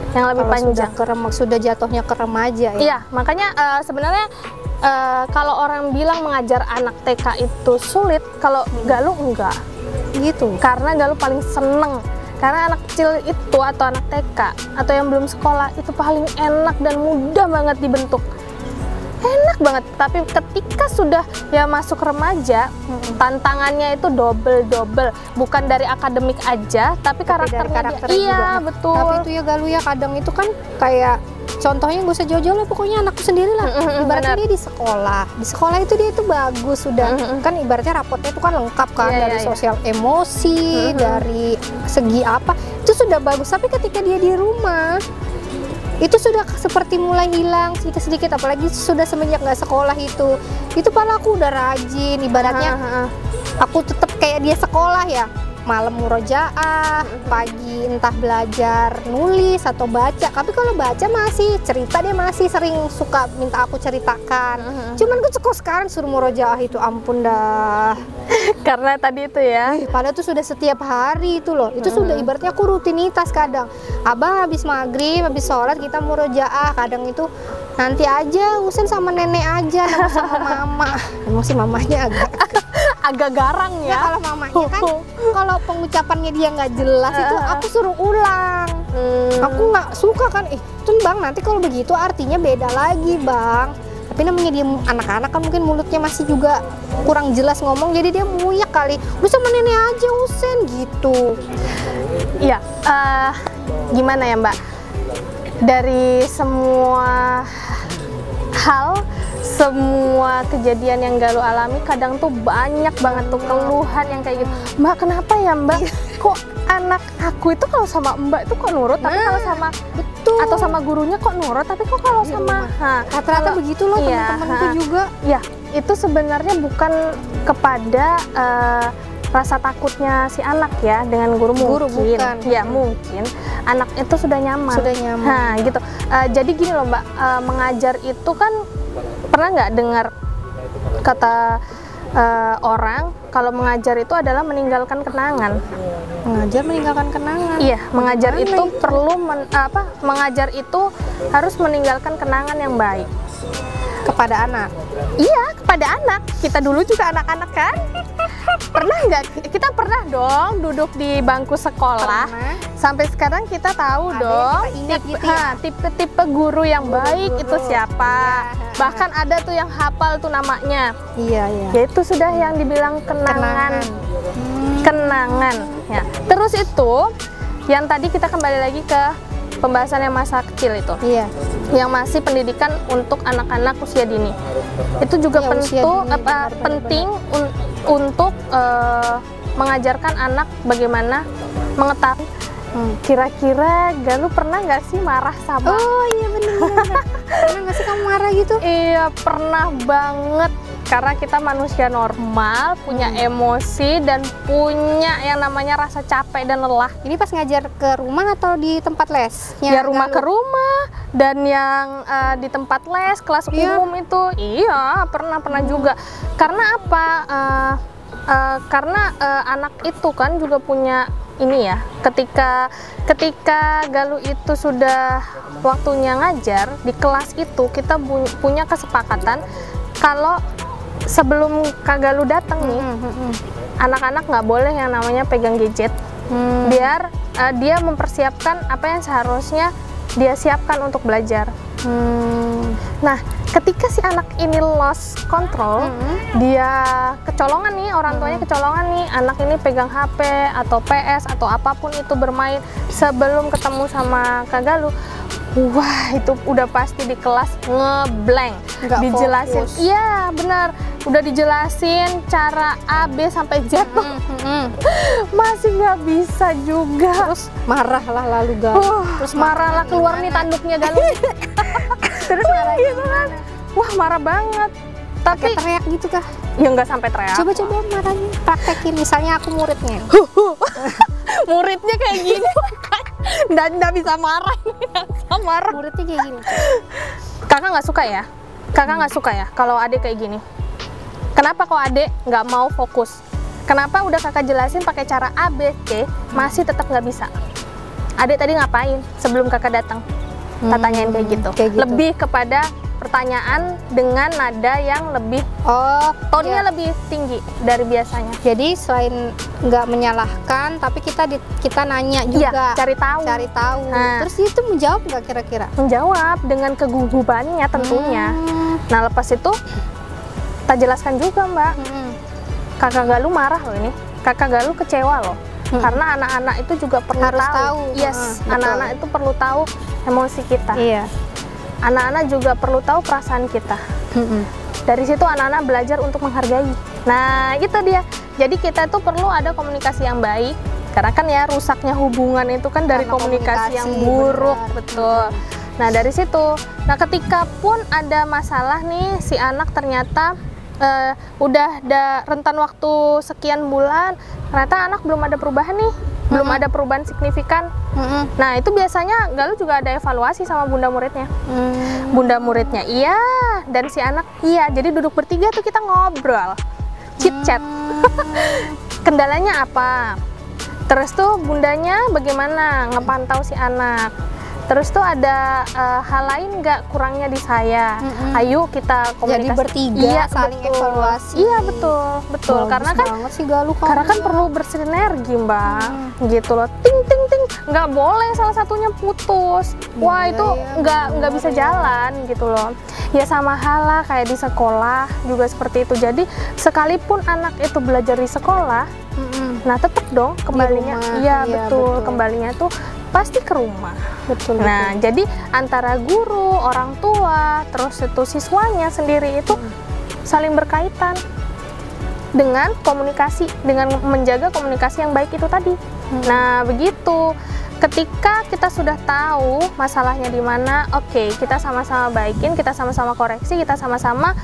Speaker 1: sudah jatuhnya ke remaja ya. Iya, makanya sebenarnya kalau orang bilang mengajar anak TK itu sulit, kalau Galuh enggak gitu, karena Galuh paling seneng. Karena anak kecil itu atau anak TK atau yang belum sekolah itu paling enak dan mudah banget dibentuk. Enak banget, tapi ketika sudah ya masuk remaja, tantangannya itu double. Bukan dari akademik aja, tapi karakternya
Speaker 2: juga.
Speaker 1: Iya, betul.
Speaker 2: Tapi itu ya Galuh ya, kadang itu kan kayak contohnya gak usah jauh-jauh lah, pokoknya anakku sendiri lah. Ibaratnya dia di sekolah itu dia itu bagus sudah. Kan ibaratnya rapotnya itu kan lengkap kan, dari sosial emosi, dari segi apa, itu sudah bagus. Tapi ketika dia di rumah, itu sudah seperti mulai hilang sedikit-sedikit, apalagi sudah semenjak nggak sekolah itu pala aku udah rajin, ibaratnya aku tetap kayak dia sekolah ya, malam murojaah, pagi entah belajar nulis atau baca. Tapi kalau baca masih cerita, dia masih sering suka minta aku ceritakan. Cuman kok sekarang suruh murojaah itu ampun dah.
Speaker 1: Karena tadi itu ya,
Speaker 2: padahal tuh sudah setiap hari itu loh. Itu sudah ibaratnya aku rutinitas. Kadang abang habis maghrib, habis sholat kita murojaah. Kadang itu nanti aja Husen sama nenek aja, nama sama mama. Emosi mamanya
Speaker 1: agak garang ya.
Speaker 2: Kalau mamanya kan kalau pengucapannya dia nggak jelas itu aku suruh ulang. Aku nggak suka kan, tuh bang nanti kalau begitu artinya beda lagi bang. Tapi namanya dia anak-anak kan mungkin mulutnya masih juga kurang jelas ngomong, jadi dia muyak kali. Udah sama nenek aja Husen gitu.
Speaker 1: Iya, gimana ya Mbak? Dari semua hal, semua kejadian yang Galuh alami, kadang tuh banyak banget tuh keluhan yang kayak gitu. Mbak, kenapa ya Mbak? Kok anak aku itu kalau sama Mbak itu kok nurut, tapi kalau sama atau sama gurunya kok nurut, tapi kok kalau sama
Speaker 2: rata-rata begitu loh teman-temanku juga.
Speaker 1: Ya, itu sebenarnya bukan kepada rasa takutnya si anak ya dengan guru mungkin.
Speaker 2: Bukan.
Speaker 1: Ya mungkin anak itu sudah nyaman. Nah gitu. Jadi gini loh Mbak, mengajar itu kan, pernah nggak dengar kata orang kalau mengajar itu adalah meninggalkan kenangan.
Speaker 2: Meninggalkan kenangan.
Speaker 1: Iya, mengajar itu perlu mengajar itu harus meninggalkan kenangan yang baik
Speaker 2: kepada anak.
Speaker 1: Iya, kepada anak. Kita dulu juga anak-anak kan? Pernah nggak? Kita pernah dong duduk di bangku sekolah. Sampai sekarang kita tahu dong tipe-tipe guru yang baik itu siapa. Bahkan ada tuh yang hafal tuh namanya.
Speaker 2: Iya.
Speaker 1: Ya itu sudah yang dibilang kenangan. Kenangan. Ya. Terus itu yang tadi kita kembali lagi ke pembahasan yang masa kecil itu.
Speaker 2: Iya.
Speaker 1: Yang masih pendidikan untuk anak-anak usia dini. Itu juga penting untuk mengajarkan anak bagaimana mengetahui. Kira-kira Galuh pernah nggak sih marah sama?
Speaker 2: Oh iya benar. Pernah nggak sih kamu marah gitu?
Speaker 1: Iya pernah banget. Karena kita manusia normal, punya emosi dan punya yang namanya rasa capek dan lelah.
Speaker 2: Ini pas ngajar ke rumah atau di tempat les?
Speaker 1: Ya rumah ke rumah, dan yang di tempat les, kelas umum itu. Iya, pernah juga. Karena apa? Karena anak itu kan juga punya ini ya. Ketika Galuh itu sudah waktunya ngajar di kelas itu, kita punya kesepakatan kalau sebelum Kak Galuh datang nih, anak-anak nggak boleh yang namanya pegang gadget, biar dia mempersiapkan apa yang seharusnya dia siapkan untuk belajar. Nah, ketika si anak ini lost control, dia kecolongan nih, orang tuanya kecolongan nih, anak ini pegang HP atau PS atau apapun itu bermain sebelum ketemu sama Kak Galuh. Wah, itu udah pasti di kelas ngeblank. Dijelasin, iya benar, udah dijelasin cara A, B sampai Z, masih nggak bisa juga.
Speaker 2: Terus marah lah lalu Galuh.
Speaker 1: Terus marah lah, keluar nih tanduknya Galuh. Terus marah gitu kan. Wah, marah banget.
Speaker 2: Pakai teriak gitu kah?
Speaker 1: Ya nggak sampai teriak.
Speaker 2: Coba marahin, praktekin. Misalnya aku muridnya.
Speaker 1: Muridnya kayak gini. Nggak bisa marah. Marah.
Speaker 2: Muridnya kayak gini.
Speaker 1: Kakak nggak suka ya? Kakak nggak suka ya kalau adik kayak gini? Kenapa kok adik nggak mau fokus? Kenapa udah kakak jelasin pakai cara A, B, C, masih tetap nggak bisa? Adik tadi ngapain sebelum kakak datang? Tanyain kayak gitu. Lebih kepada pertanyaan dengan nada yang lebih tone-nya lebih tinggi dari biasanya.
Speaker 2: Jadi selain nggak menyalahkan, tapi kita nanya juga,
Speaker 1: cari tahu.
Speaker 2: Nah. Terus itu menjawab nggak kira-kira?
Speaker 1: Menjawab dengan kegugupannya tentunya. Nah lepas itu kita jelaskan juga Mbak. Kakak Galuh marah loh ini. Kakak Galuh kecewa loh. Karena anak-anak itu juga perlu tahu. Yes, anak-anak itu perlu tahu emosi kita.
Speaker 2: Iya.
Speaker 1: Anak-anak juga perlu tahu perasaan kita. Dari situ anak-anak belajar untuk menghargai. Nah, itu dia. Jadi kita itu perlu ada komunikasi yang baik. Karena kan ya rusaknya hubungan itu kan dari komunikasi yang buruk, betul. Nah, dari situ. Nah, ketika pun ada masalah nih, si anak ternyata udah ada rentan waktu sekian bulan, ternyata anak belum ada perubahan nih, belum ada perubahan signifikan. Nah itu biasanya Galuh juga ada evaluasi sama bunda muridnya. Bunda muridnya iya, dan si anak iya. Jadi duduk bertiga tuh kita ngobrol, chit chat. Kendalanya apa? Terus tuh bundanya bagaimana ngepantau si anak. Terus tuh ada hal lain nggak kurangnya di saya? Ayo kita komunikasi.
Speaker 2: Jadi bertiga saling evaluasi.
Speaker 1: Iya betul.
Speaker 2: Bagus
Speaker 1: karena kan
Speaker 2: si Galuh,
Speaker 1: karena kan perlu bersinergi Mbak. Gitu loh. Ting ting ting. Nggak boleh salah satunya putus. Wah itu nggak bisa jalan gitu loh. Ya sama hal lah kayak di sekolah juga seperti itu. Jadi sekalipun anak itu belajar di sekolah, nah tetap dong kembalinya. Iya betul. Kembalinya tuh pasti ke rumah.
Speaker 2: Betul.
Speaker 1: Nah, jadi antara guru, orang tua, terus itu siswanya sendiri itu saling berkaitan dengan komunikasi, dengan menjaga komunikasi yang baik itu tadi. Nah, begitu. Ketika kita sudah tahu masalahnya di mana, oke, kita sama-sama baikin, kita sama-sama koreksi, kita sama-sama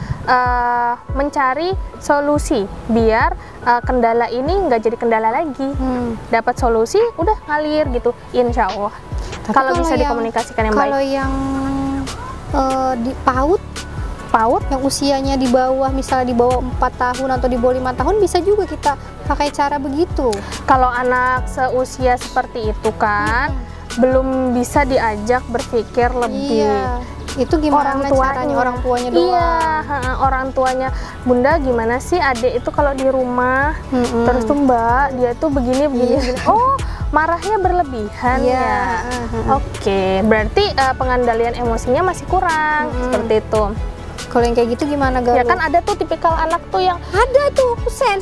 Speaker 1: mencari solusi biar kendala ini nggak jadi kendala lagi. Dapat solusi, udah ngalir gitu, insya Allah. Kalau bisa dikomunikasikan yang baik.
Speaker 2: Kalau yang di PAUD yang usianya di bawah, misalnya di bawah 4 tahun atau di bawah 5 tahun, bisa juga kita pakai cara begitu.
Speaker 1: Kalau anak seusia seperti itu kan belum bisa diajak berpikir lebih.
Speaker 2: Iya. Itu gimana caranya orang tuanya doang?
Speaker 1: Iya, orang tuanya. Bunda gimana sih adik itu kalau di rumah? Terus tuh Mbak, dia tuh begini. Oh, marahnya berlebihan ya. Oke, berarti pengendalian emosinya masih kurang, seperti itu.
Speaker 2: Kalau yang kayak gitu gimana Galuh?
Speaker 1: Ya kan ada tuh tipikal anak tuh yang
Speaker 2: ada tuh kusen.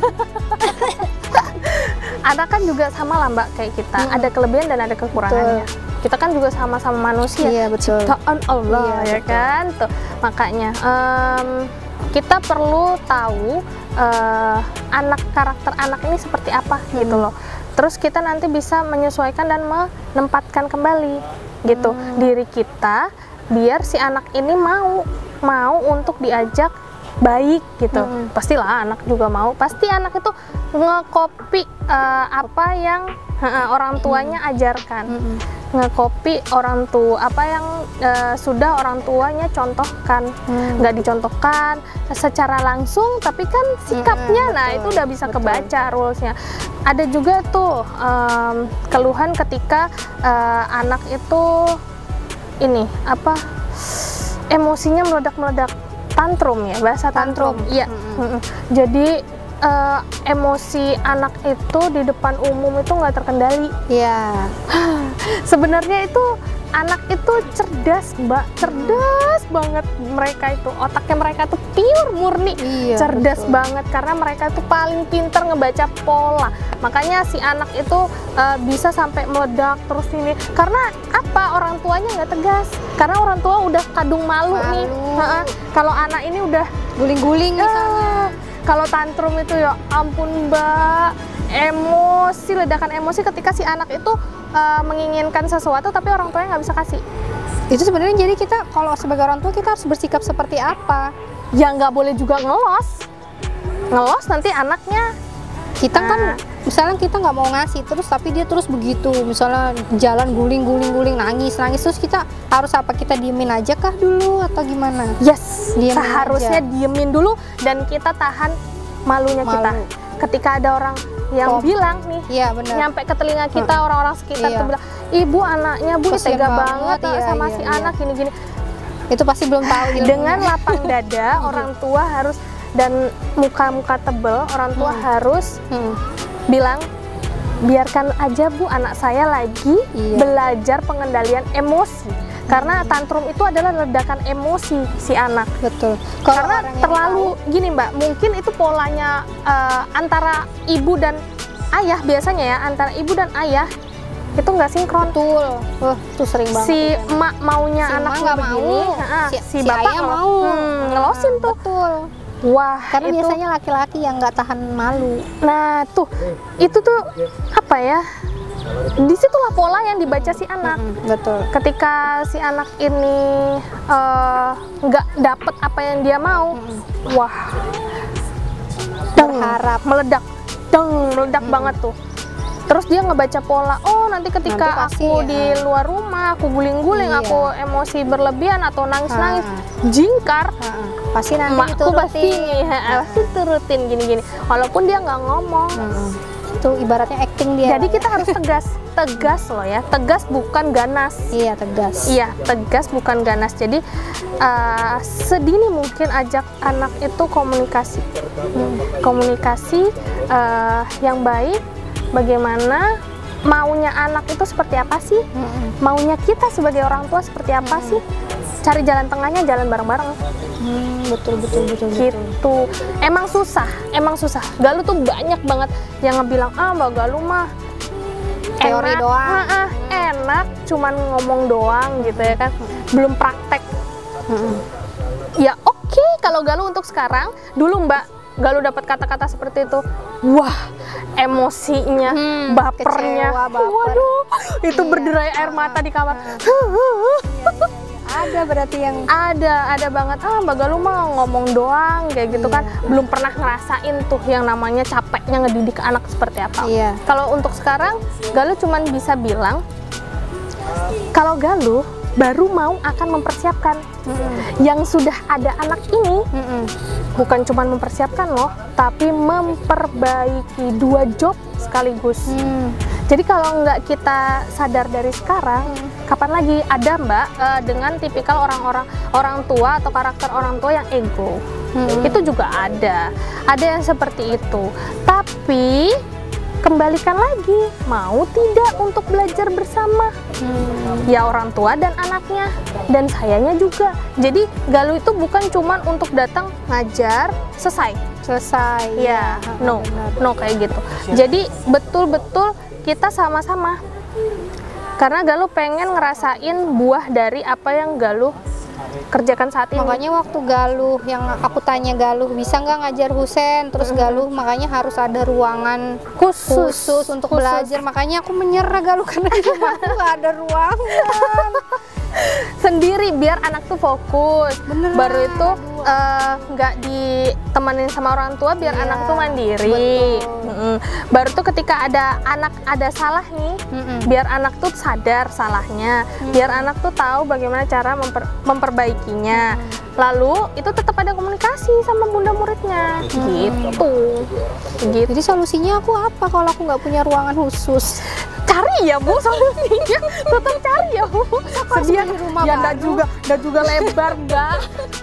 Speaker 1: Anak kan juga sama lah Mbak kayak kita, ada kelebihan dan ada kekurangannya. Kita kan juga sama-sama manusia, ciptaan Allah, ya kan? Tuh makanya kita perlu tahu karakter anak ini seperti apa gitu loh. Terus kita nanti bisa menyesuaikan dan menempatkan kembali gitu diri kita biar si anak ini mau untuk diajak baik gitu. Pastilah anak juga mau. Pasti anak itu ngekopi apa yang orang tuanya ajarkan. Ngekopi orang tua apa yang sudah orang tuanya contohkan. Nggak dicontohkan secara langsung, tapi kan sikapnya nah itu udah bisa kebaca rulesnya. Ada juga tuh keluhan ketika anak itu ini apa emosinya meledak-meledak, tantrum ya, bahasa tantrum. Iya. Jadi emosi anak itu di depan umum itu nggak terkendali.
Speaker 2: Iya.
Speaker 1: Sebenarnya itu anak itu cerdas Mbak, cerdas banget mereka itu, otaknya mereka tuh pure murni, cerdas banget karena mereka tuh paling pintar ngebaca pola. Makanya si anak itu bisa sampai meledak terus ini karena apa? Orang tuanya nggak tegas, karena orang tua udah kadung malu. Nih. Kalau anak ini udah
Speaker 2: guling-guling misalnya.
Speaker 1: Kalau tantrum itu ya ampun Mbak, emosi, ledakan emosi ketika si anak itu menginginkan sesuatu tapi orang tuanya nggak bisa kasih.
Speaker 2: Itu sebenarnya jadi kita kalau sebagai orang tua kita harus bersikap seperti apa?
Speaker 1: ya nggak boleh juga ngelos nanti anaknya.
Speaker 2: Kita kan misalnya kita nggak mau ngasih terus tapi dia terus begitu, misalnya jalan guling nangis terus kita harus apa, kita diemin aja kah dulu atau gimana?
Speaker 1: Yes,
Speaker 2: Diemin
Speaker 1: seharusnya
Speaker 2: aja.
Speaker 1: diemin dulu dan kita tahan malunya kita. Ketika ada orang yang bilang nih,
Speaker 2: iya benar,
Speaker 1: nyampe ke telinga kita, orang-orang sekitar
Speaker 2: Iya.
Speaker 1: tuh bilang, ibu anaknya bu
Speaker 2: Kasian
Speaker 1: tega
Speaker 2: banget,
Speaker 1: banget
Speaker 2: iya,
Speaker 1: sama
Speaker 2: iya,
Speaker 1: si
Speaker 2: iya.
Speaker 1: anak gini-gini.
Speaker 2: itu pasti belum tahu ilmunya.
Speaker 1: Dengan lapang dada orang tua harus, dan muka-muka tebel orang tua harus bilang, biarkan aja bu anak saya lagi
Speaker 2: Iya.
Speaker 1: belajar pengendalian emosi, karena tantrum itu adalah ledakan emosi si anak.
Speaker 2: Betul. Kalau
Speaker 1: Karena
Speaker 2: orang yang
Speaker 1: terlalu gini mbak, mungkin itu polanya antara ibu dan ayah, biasanya ya antara ibu dan ayah itu nggak sinkron.
Speaker 2: betul, tuh sering banget.
Speaker 1: Si emak maunya
Speaker 2: Si emak
Speaker 1: anaknya
Speaker 2: nggak
Speaker 1: begini,
Speaker 2: mau,
Speaker 1: si
Speaker 2: si
Speaker 1: bapak
Speaker 2: ayah mau.
Speaker 1: ngelosin tuh.
Speaker 2: Betul.
Speaker 1: Wah,
Speaker 2: Karena
Speaker 1: itu.
Speaker 2: biasanya laki-laki yang nggak tahan malu.
Speaker 1: Nah tuh, itu tuh apa ya? Disitulah pola yang dibaca si anak.
Speaker 2: Betul.
Speaker 1: Ketika si anak ini nggak dapet apa yang dia mau, wah,
Speaker 2: Berharap.
Speaker 1: meledak banget tuh. Terus dia ngebaca pola, oh nanti ketika
Speaker 2: Nanti pasti,
Speaker 1: aku di luar rumah, aku guling-guling,
Speaker 2: Iya.
Speaker 1: aku emosi berlebihan atau nangis-nangis, jingkar,
Speaker 2: Pasti nanti
Speaker 1: emakku pasti
Speaker 2: diturutin.
Speaker 1: turutin gini-gini, walaupun dia nggak ngomong.
Speaker 2: Itu ibaratnya acting dia.
Speaker 1: Jadi kita harus tegas loh ya, tegas bukan ganas.
Speaker 2: Iya, tegas.
Speaker 1: Iya, tegas bukan ganas. Jadi sedini mungkin ajak anak itu komunikasi, komunikasi yang baik. Bagaimana maunya anak itu seperti apa sih? Maunya kita sebagai orang tua seperti apa sih? Cari jalan tengahnya, jalan bareng-bareng.
Speaker 2: Betul.
Speaker 1: Gitu. Emang susah. Galuh tuh banyak banget yang ngebilang, Mbak Galuh mah
Speaker 2: Teori
Speaker 1: enak,
Speaker 2: doang.
Speaker 1: enak, cuman ngomong doang gitu ya kan, belum praktek. Ya oke, kalau Galuh untuk sekarang, dulu Mbak Galuh dapat kata-kata seperti itu, wah emosinya, bapernya,
Speaker 2: kecewa, baper.
Speaker 1: waduh, itu berderai air mata di kamar.
Speaker 2: Ada berarti yang
Speaker 1: Ada banget. Mbak Galuh mah ngomong doang kayak gitu kan, belum pernah ngerasain tuh yang namanya capeknya ngedidik anak seperti apa.
Speaker 2: Iya.
Speaker 1: Kalau untuk sekarang Galuh cuman bisa bilang, kalau Galuh baru mau akan mempersiapkan. Yang sudah ada anak ini bukan cuma mempersiapkan loh, tapi memperbaiki 2 job sekaligus. Jadi kalau nggak kita sadar dari sekarang, kapan lagi ada Mbak dengan tipikal orang tua atau karakter orang tua yang ego. Itu juga ada yang seperti itu. Tapi kembalikan lagi, mau tidak untuk belajar bersama? Ya orang tua dan anaknya, dan sayanya juga. Jadi Galuh itu bukan cuman untuk datang ngajar selesai. Ya, no kayak gitu. Jadi betul-betul kita sama-sama. Karena Galuh pengen ngerasain buah dari apa yang Galuh kerjakan saat ini.
Speaker 2: Makanya waktu Galuh, yang aku tanya Galuh, bisa nggak ngajar Husen? Terus Galuh makanya harus ada ruangan khusus untuk belajar. Makanya aku menyerah Galuh, karena di rumahku nggak ada ruangan.
Speaker 1: Sendiri biar anak tuh fokus.
Speaker 2: Beneran.
Speaker 1: Baru itu nggak ditemenin sama orang tua, biar
Speaker 2: Iya,
Speaker 1: anak tuh mandiri.
Speaker 2: betul.
Speaker 1: Baru tuh ketika anak ada salah nih, biar anak tuh sadar salahnya, biar anak tuh tahu bagaimana cara memperbaikinya. Lalu itu tetap ada komunikasi sama bunda muridnya, gitu.
Speaker 2: Jadi solusinya aku apa kalau aku nggak punya ruangan khusus?
Speaker 1: Cari ya Bu solusinya, tetap cari ya Bu. Sedia
Speaker 2: beli rumah
Speaker 1: ya
Speaker 2: baru.
Speaker 1: nggak juga lebar Mbak.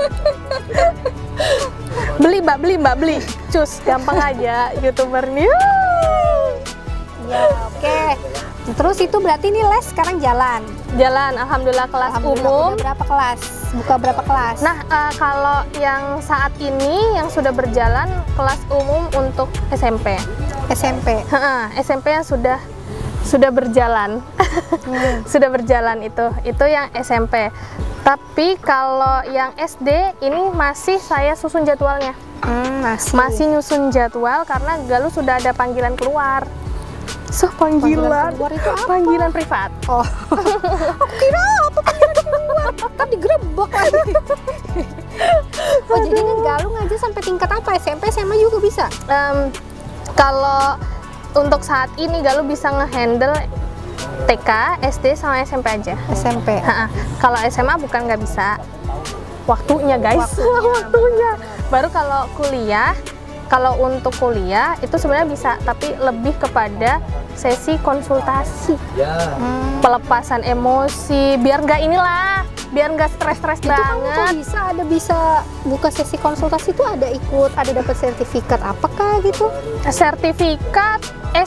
Speaker 1: beli cus, gampang aja YouTuber nih.
Speaker 2: Ya, oke. Terus itu berarti ini les sekarang jalan.
Speaker 1: Alhamdulillah kelas
Speaker 2: Alhamdulillah,
Speaker 1: umum.
Speaker 2: udah berapa kelas? Buka berapa kelas?
Speaker 1: Nah kalau yang saat ini yang sudah berjalan kelas umum untuk SMP.
Speaker 2: SMP.
Speaker 1: SMP yang sudah berjalan. Sudah berjalan itu yang SMP. Tapi kalau yang SD ini masih saya susun jadwalnya. Masih nyusun jadwal karena Galuh sudah ada panggilan keluar. Panggilan
Speaker 2: keluar itu apa?
Speaker 1: Panggilan privat.
Speaker 2: Oh. Aku kira apa panggilan keluar? Kan digerebek lagi. Oh jadi ini Galuh ngajar sampai tingkat apa? SMP, SMA juga bisa?
Speaker 1: Kalau untuk saat ini Galuh bisa ngehandle TK, SD sama SMP aja.
Speaker 2: SMP.
Speaker 1: Kalau SMA bukan nggak bisa. Waktunya guys. Waktunya. Baru kalau kuliah. Kalau untuk kuliah itu sebenarnya bisa, tapi lebih kepada sesi konsultasi, pelepasan emosi, biar nggak stres-stres banget.
Speaker 2: Itu kamu bisa buka sesi konsultasi itu ada dapat sertifikat apakah gitu?
Speaker 1: Sertifikat.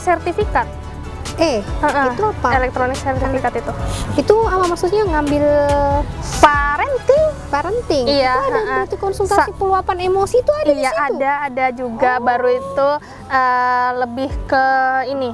Speaker 2: Itu apa?
Speaker 1: Elektronik sertifikat itu.
Speaker 2: Itu apa maksudnya ngambil parenting?
Speaker 1: Iya.
Speaker 2: Itu ada berarti konsultasi peluapan emosi itu ada di situ?
Speaker 1: Iya ada juga. Baru itu lebih ke ini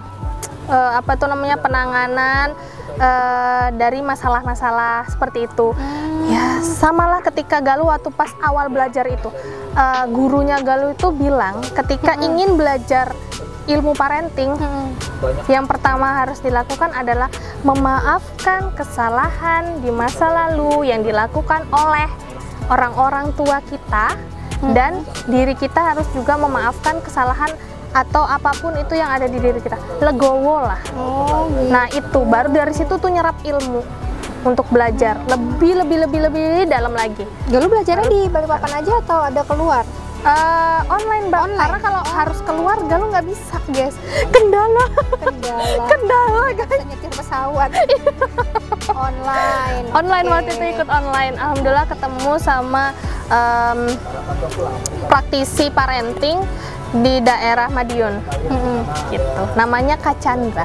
Speaker 1: penanganan dari masalah-masalah seperti itu. Ya samalah ketika Galuh waktu pas awal belajar itu, gurunya Galuh itu bilang ketika ingin belajar ilmu parenting, yang pertama harus dilakukan adalah memaafkan kesalahan di masa lalu yang dilakukan oleh orang-orang tua kita, dan diri kita harus juga memaafkan kesalahan atau apapun itu yang ada di diri kita. Legowo lah. Nah itu baru dari situ tuh nyerap ilmu untuk belajar lebih dalam lagi.
Speaker 2: Galuh belajarnya di Balikpapan aja atau ada keluar?
Speaker 1: Online, Mbak. Karena kalau harus keluar Galuh nggak bisa, guys. Kendala guys.
Speaker 2: Nyetir pesawat.
Speaker 1: Online waktu itu ikut online. Alhamdulillah ketemu sama praktisi parenting di daerah Madiun. Gitu. Namanya Kak Chandra.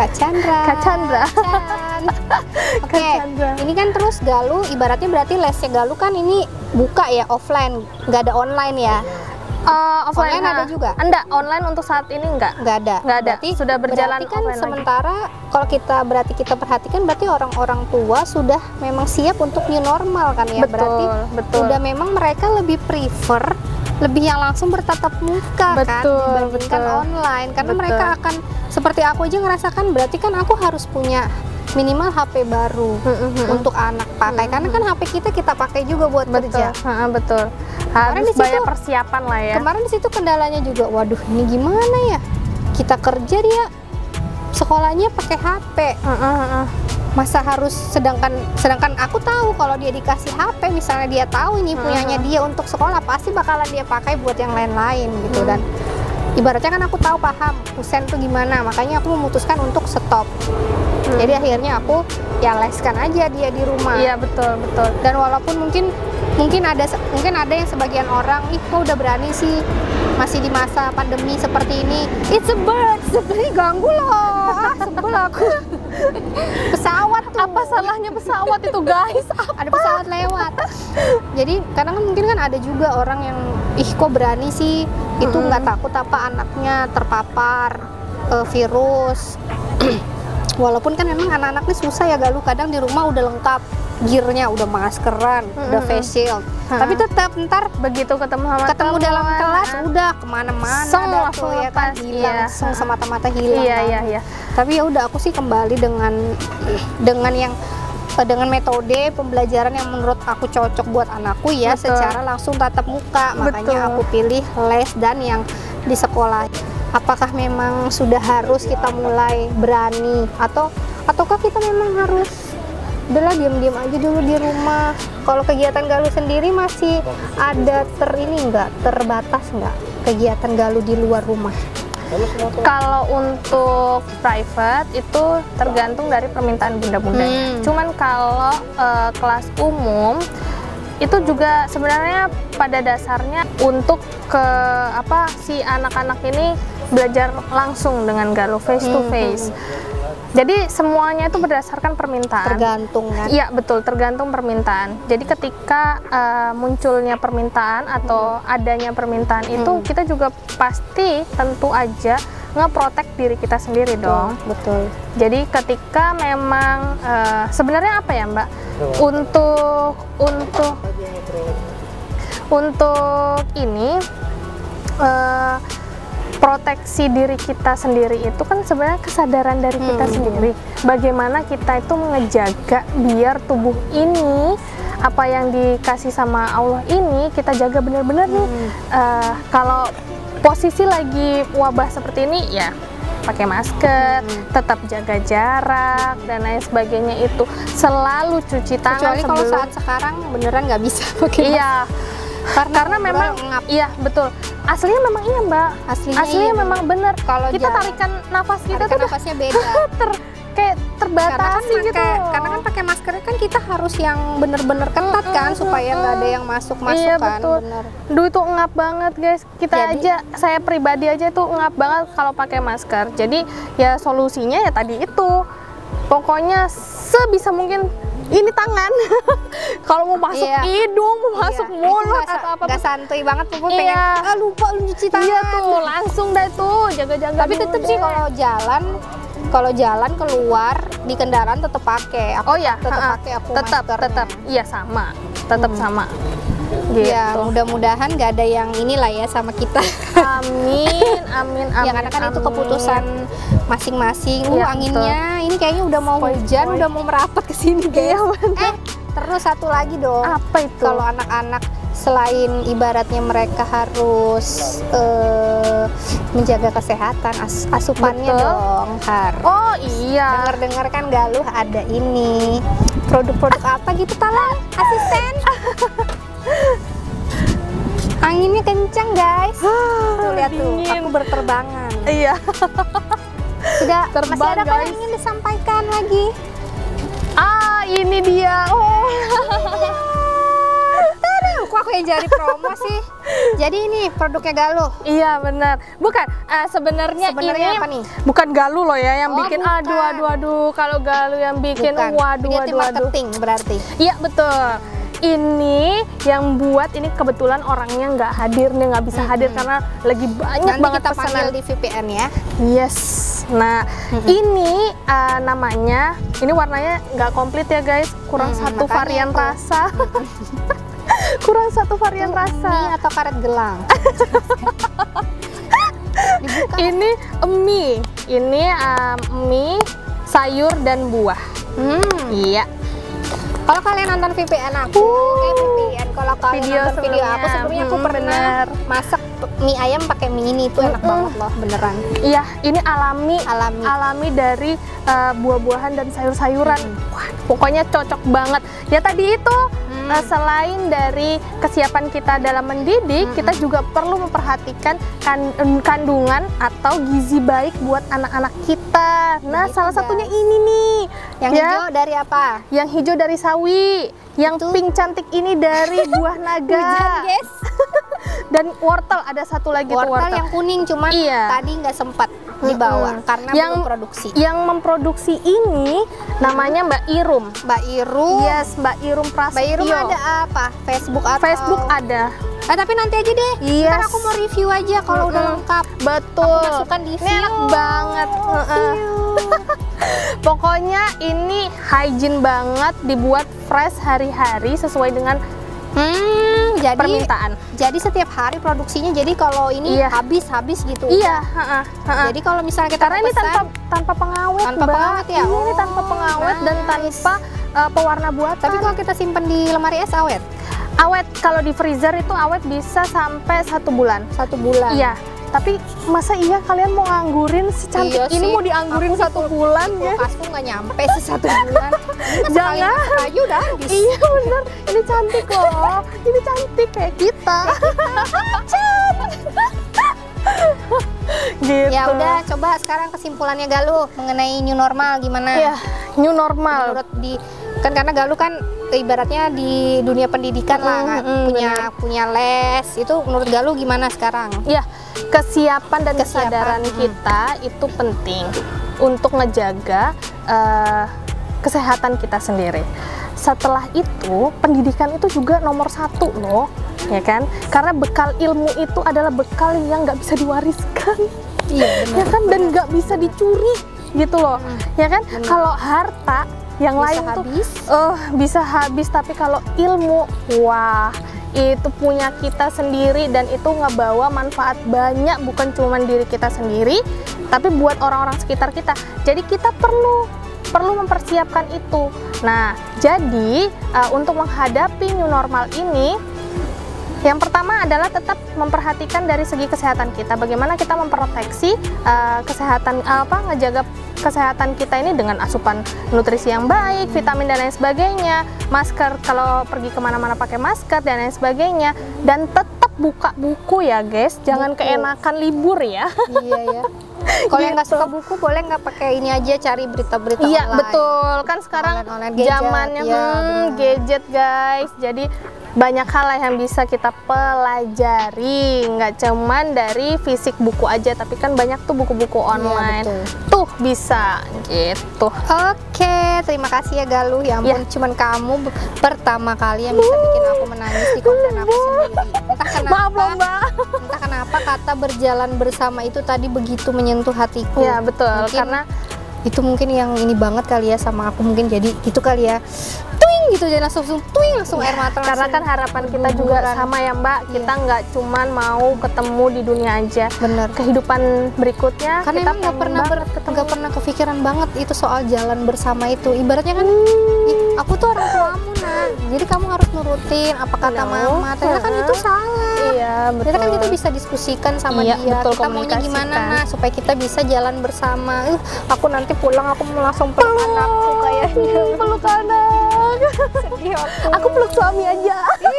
Speaker 2: Oke. Ini kan terus Galuh ibaratnya berarti lesnya Galuh kan ini buka ya, offline, nggak ada online ya?
Speaker 1: Offline
Speaker 2: ada juga?
Speaker 1: Enggak, online untuk saat ini enggak ada. Berarti sudah berjalan
Speaker 2: kan
Speaker 1: offline
Speaker 2: sementara lagi. Kalau kita perhatikan berarti orang-orang tua sudah memang siap untuk new normal kan ya? Betul. Udah memang mereka lebih prefer yang langsung bertatap muka kan dibandingkan online, karena mereka akan seperti aku aja ngerasakan, berarti kan aku harus punya minimal HP baru untuk anak pakai, karena kan HP kita pakai juga buat kerja.
Speaker 1: Betul. Harus banyak persiapan lah ya.
Speaker 2: Kemarin di situ kendalanya juga, waduh ini gimana ya, kita kerja dia sekolahnya pakai HP. Masa harus sedangkan aku tahu kalau dia dikasih HP, misalnya dia tahu ini punyanya dia untuk sekolah, pasti bakalan dia pakai buat yang lain-lain gitu. Dan ibaratnya kan aku tahu paham Husen tuh gimana, makanya aku memutuskan untuk stop. Jadi akhirnya aku ya leskan aja dia di rumah.
Speaker 1: Iya betul.
Speaker 2: Dan walaupun mungkin ada yang sebagian orang, kok udah berani sih masih di masa pandemi seperti ini. It's a bird, sebenarnya ganggu loh. Sebel aku. Pesawat tuh.
Speaker 1: Apa salahnya pesawat itu guys?
Speaker 2: Ada pesawat lewat. Jadi kadang kan mungkin kan ada juga orang yang kok berani sih itu nggak takut apa anaknya terpapar virus. Walaupun kan memang anak-anak ini susah ya Galuh, kadang di rumah udah lengkap gearnya, udah maskeran, udah face shield, tapi tetap ntar
Speaker 1: begitu ketemu
Speaker 2: dalam kelas udah kemana-mana
Speaker 1: langsung
Speaker 2: ya kan, hilang semata-mata hilang.
Speaker 1: Iya.
Speaker 2: Tapi ya udah aku sih kembali dengan metode pembelajaran yang menurut aku cocok buat anakku ya. Secara langsung tatap muka. Makanya aku pilih les dan yang di sekolah. Apakah memang sudah harus kita mulai berani ataukah kita memang harus udahlah diam-diam aja dulu di rumah? Kalau kegiatan Galuh sendiri masih ada terbatas nggak kegiatan Galuh di luar rumah?
Speaker 1: Kalau untuk private itu tergantung dari permintaan bunda-bundanya. Cuman kalau kelas umum itu juga sebenarnya pada dasarnya untuk si anak-anak ini belajar langsung dengan Galuh face to face. Jadi semuanya itu berdasarkan permintaan.
Speaker 2: Tergantung kan?
Speaker 1: Iya betul, tergantung permintaan. Jadi ketika munculnya permintaan atau adanya permintaan itu, kita juga pasti tentu aja nge-protect diri kita sendiri dong.
Speaker 2: Betul.
Speaker 1: Jadi ketika memang sebenarnya apa ya Mbak? Untuk ini proteksi diri kita sendiri itu kan sebenarnya kesadaran dari kita sendiri. Bagaimana kita itu menjaga biar tubuh ini apa yang dikasih sama Allah ini kita jaga benar-benar nih. Kalau posisi lagi wabah seperti ini ya pakai masker, tetap jaga jarak dan lain sebagainya, itu selalu cuci tangan.
Speaker 2: Kecuali kalau saat sekarang beneran nggak bisa pakai masker.
Speaker 1: Karena memang ngap. Iya betul, aslinya memang iya Mbak, aslinya memang bener. Kalau kita tarikan nafas kita tuh
Speaker 2: nafasnya beda,
Speaker 1: kayak terbatasi gitu.
Speaker 2: Karena kan pakai maskernya kan kita harus yang bener-bener ketat kan, supaya nggak ada yang masuk
Speaker 1: iya,
Speaker 2: kan.
Speaker 1: Betul.
Speaker 2: Bener.
Speaker 1: Duh itu ngap banget guys. Kita aja, saya pribadi aja tuh ngap banget kalau pakai masker. Jadi ya solusinya ya tadi itu, pokoknya sebisa mungkin ini tangan. Kalau mau masuk hidung, mau masuk mulut atau apa,
Speaker 2: nggak santuy banget tuh, pengen lupa lu cuci tangan.
Speaker 1: Iya tuh, langsung deh tuh jaga-jaga.
Speaker 2: Tapi tetap sih kalau jalan keluar di kendaraan tetap pakai. Tetap pakai aku
Speaker 1: tetap. Iya sama, tetap sama. Gitu.
Speaker 2: Ya mudah-mudahan nggak ada yang inilah ya sama kita.
Speaker 1: Amin.
Speaker 2: Ya karena kan itu keputusan masing-masing. Anginnya ini kayaknya udah mau hujan, udah mau merapat ke sini guys. Terus satu lagi dong.
Speaker 1: Apa itu?
Speaker 2: Kalau anak-anak selain ibaratnya mereka harus menjaga kesehatan, asupannya dong harus.
Speaker 1: Oh iya.
Speaker 2: Dengar-dengar kan Galuh ada ini produk-produk apa gitu Talang, asisten. Anginnya kencang guys. Tuh lihat tuh, aku berterbangan.
Speaker 1: Iya.
Speaker 2: Sudah
Speaker 1: terbang,
Speaker 2: masih ada
Speaker 1: guys.
Speaker 2: yang ingin disampaikan lagi?
Speaker 1: Ini dia.
Speaker 2: Kok aku yang jadi promo sih? Jadi ini produknya Galuh.
Speaker 1: Iya benar. Bukan, sebenarnya ini
Speaker 2: apa nih?
Speaker 1: Bukan Galuh loh ya yang bikin.
Speaker 2: Bukan.
Speaker 1: Aduh. Kalau Galuh yang bikin, waduh.
Speaker 2: Marketing berarti.
Speaker 1: Iya betul. Ini yang buat, ini kebetulan orangnya nggak hadir nih, nggak bisa hadir karena lagi banyak
Speaker 2: Nanti
Speaker 1: banget
Speaker 2: kita
Speaker 1: pesanan.
Speaker 2: panggil di VPN ya.
Speaker 1: Yes. Nah ini namanya, ini warnanya nggak komplit ya guys, kurang satu varian rasa. Kurang satu varian rasa.
Speaker 2: Mie atau karet gelang?
Speaker 1: Ini mie. Ini mie, sayur dan buah. Iya.
Speaker 2: Kalau kalian nonton VPN aku, kalau kalian nonton video aku sebelumnya, aku pernah masak mie ayam pakai mie ini, itu enak banget loh, beneran.
Speaker 1: Iya, ini alami dari buah-buahan dan sayur-sayuran. Wah, pokoknya cocok banget. Ya tadi itu selain dari kesiapan kita dalam mendidik, kita juga perlu memperhatikan kandungan atau gizi baik buat anak-anak kita. Nah, salah satunya ini nih.
Speaker 2: Yang hijau dari apa?
Speaker 1: Yang hijau dari sawi. Yang pink cantik ini dari buah naga.
Speaker 2: Hujan, guys.
Speaker 1: Dan wortel, ada satu lagi tuh wortel.
Speaker 2: Yang kuning, cuman tadi nggak sempat dibawa karena belum produksi.
Speaker 1: Yang memproduksi ini namanya Mbak Irum.
Speaker 2: Mbak Irum.
Speaker 1: Yes, Mbak Irum Prasetyo.
Speaker 2: Mbak Irum ada apa? Facebook atau?
Speaker 1: Facebook ada.
Speaker 2: Tapi nanti aja deh.
Speaker 1: Yes.
Speaker 2: Ntar aku mau review aja kalau udah lengkap.
Speaker 1: Betul.
Speaker 2: Aku masukkan di view.
Speaker 1: Enak banget. Pokoknya ini hygiene banget, dibuat fresh hari-hari sesuai dengan
Speaker 2: jadi
Speaker 1: permintaan.
Speaker 2: Jadi setiap hari produksinya. Jadi kalau ini habis gitu.
Speaker 1: Iya.
Speaker 2: Jadi kalau misalnya kita
Speaker 1: karena ini tanpa pengawet.
Speaker 2: Tanpa pengawet ya.
Speaker 1: Ini tanpa pengawet dan tanpa pewarna buatan.
Speaker 2: Tapi kalau kita simpan di lemari es awet.
Speaker 1: Awet, kalau di freezer itu awet bisa sampai 1 bulan.
Speaker 2: 1 bulan.
Speaker 1: Iya. Tapi masa iya kalian mau nganggurin secantik ini mau dianggurin 1 bulan ya?
Speaker 2: Kulkasku nggak nyampe sih 1 bulan.
Speaker 1: Jangan.
Speaker 2: Aja udah habis.
Speaker 1: Iya bener. Ini cantik loh. Ini cantik kayak kita. Gitu.
Speaker 2: Ya udah, coba sekarang kesimpulannya Galuh mengenai new normal gimana?
Speaker 1: Iya, new normal.
Speaker 2: Menurut kan karena Galuh kan ibaratnya di dunia pendidikan lah, punya les. Itu menurut Galuh gimana sekarang?
Speaker 1: Iya, kesiapan dan kesadaran kita itu penting untuk ngejaga kesehatan kita sendiri. Setelah itu, pendidikan itu juga nomor 1 loh, ya kan? Karena bekal ilmu itu adalah bekal yang nggak bisa diwariskan, ya kan? Dan nggak bisa dicuri, gitu loh, ya kan? Kalau harta yang bisa lain habis. Tuh bisa habis, tapi kalau ilmu, wah, itu punya kita sendiri dan itu ngebawa manfaat banyak, bukan cuma diri kita sendiri, tapi buat orang-orang sekitar kita. Jadi kita perlu perlu mempersiapkan itu. Nah, jadi untuk menghadapi new normal ini, yang pertama adalah tetap memperhatikan dari segi kesehatan kita. Bagaimana kita memproteksi kesehatan, ngejaga kesehatan kita ini dengan asupan nutrisi yang baik, vitamin dan lain sebagainya, masker kalau pergi kemana-mana pakai masker dan lain sebagainya, dan tetap buka buku ya guys, jangan keenakan libur ya.
Speaker 2: Iya ya. Kalau yang nggak suka buku boleh nggak pakai ini aja, cari berita-berita
Speaker 1: Iya
Speaker 2: online.
Speaker 1: betul, kan sekarang
Speaker 2: Online gadget,
Speaker 1: zamannya
Speaker 2: ya,
Speaker 1: gadget guys, jadi banyak hal yang bisa kita pelajari, nggak cuman dari fisik buku aja, tapi kan banyak tuh buku-buku online, tuh bisa gitu.
Speaker 2: Oke, terima kasih ya Galuh. Ya ampun, cuman kamu pertama kali yang bisa bikin aku menangis di konten aku sendiri. Entah kenapa,
Speaker 1: maaf loh Mbak.
Speaker 2: Entah kenapa kata berjalan bersama itu tadi begitu menyentuh hatiku.
Speaker 1: Ya betul,
Speaker 2: mungkin
Speaker 1: karena
Speaker 2: itu mungkin yang ini banget kali ya sama aku, mungkin jadi itu kali ya, tuing gitu, jadi langsung tuing, langsung air mata.
Speaker 1: Karena kan harapan kita juga sama ya Mbak, kita nggak cuman mau ketemu di dunia aja,
Speaker 2: bener,
Speaker 1: kehidupan berikutnya
Speaker 2: karena
Speaker 1: kita
Speaker 2: emang nggak pernah kepikiran banget itu soal jalan bersama itu. Ibaratnya kan aku tuh orang tuamu nak, jadi kamu harus nurutin apa kata mama. Ternyata kan itu salah.
Speaker 1: Iya betul.
Speaker 2: Ternyata kan kita bisa diskusikan sama dia,
Speaker 1: betul,
Speaker 2: kita maunya gimana nak supaya kita bisa jalan bersama. Aku nanti pulang aku mau langsung peluk anakku kayaknya.
Speaker 1: Peluk anak.
Speaker 2: Sedih
Speaker 1: aku peluk suami aja.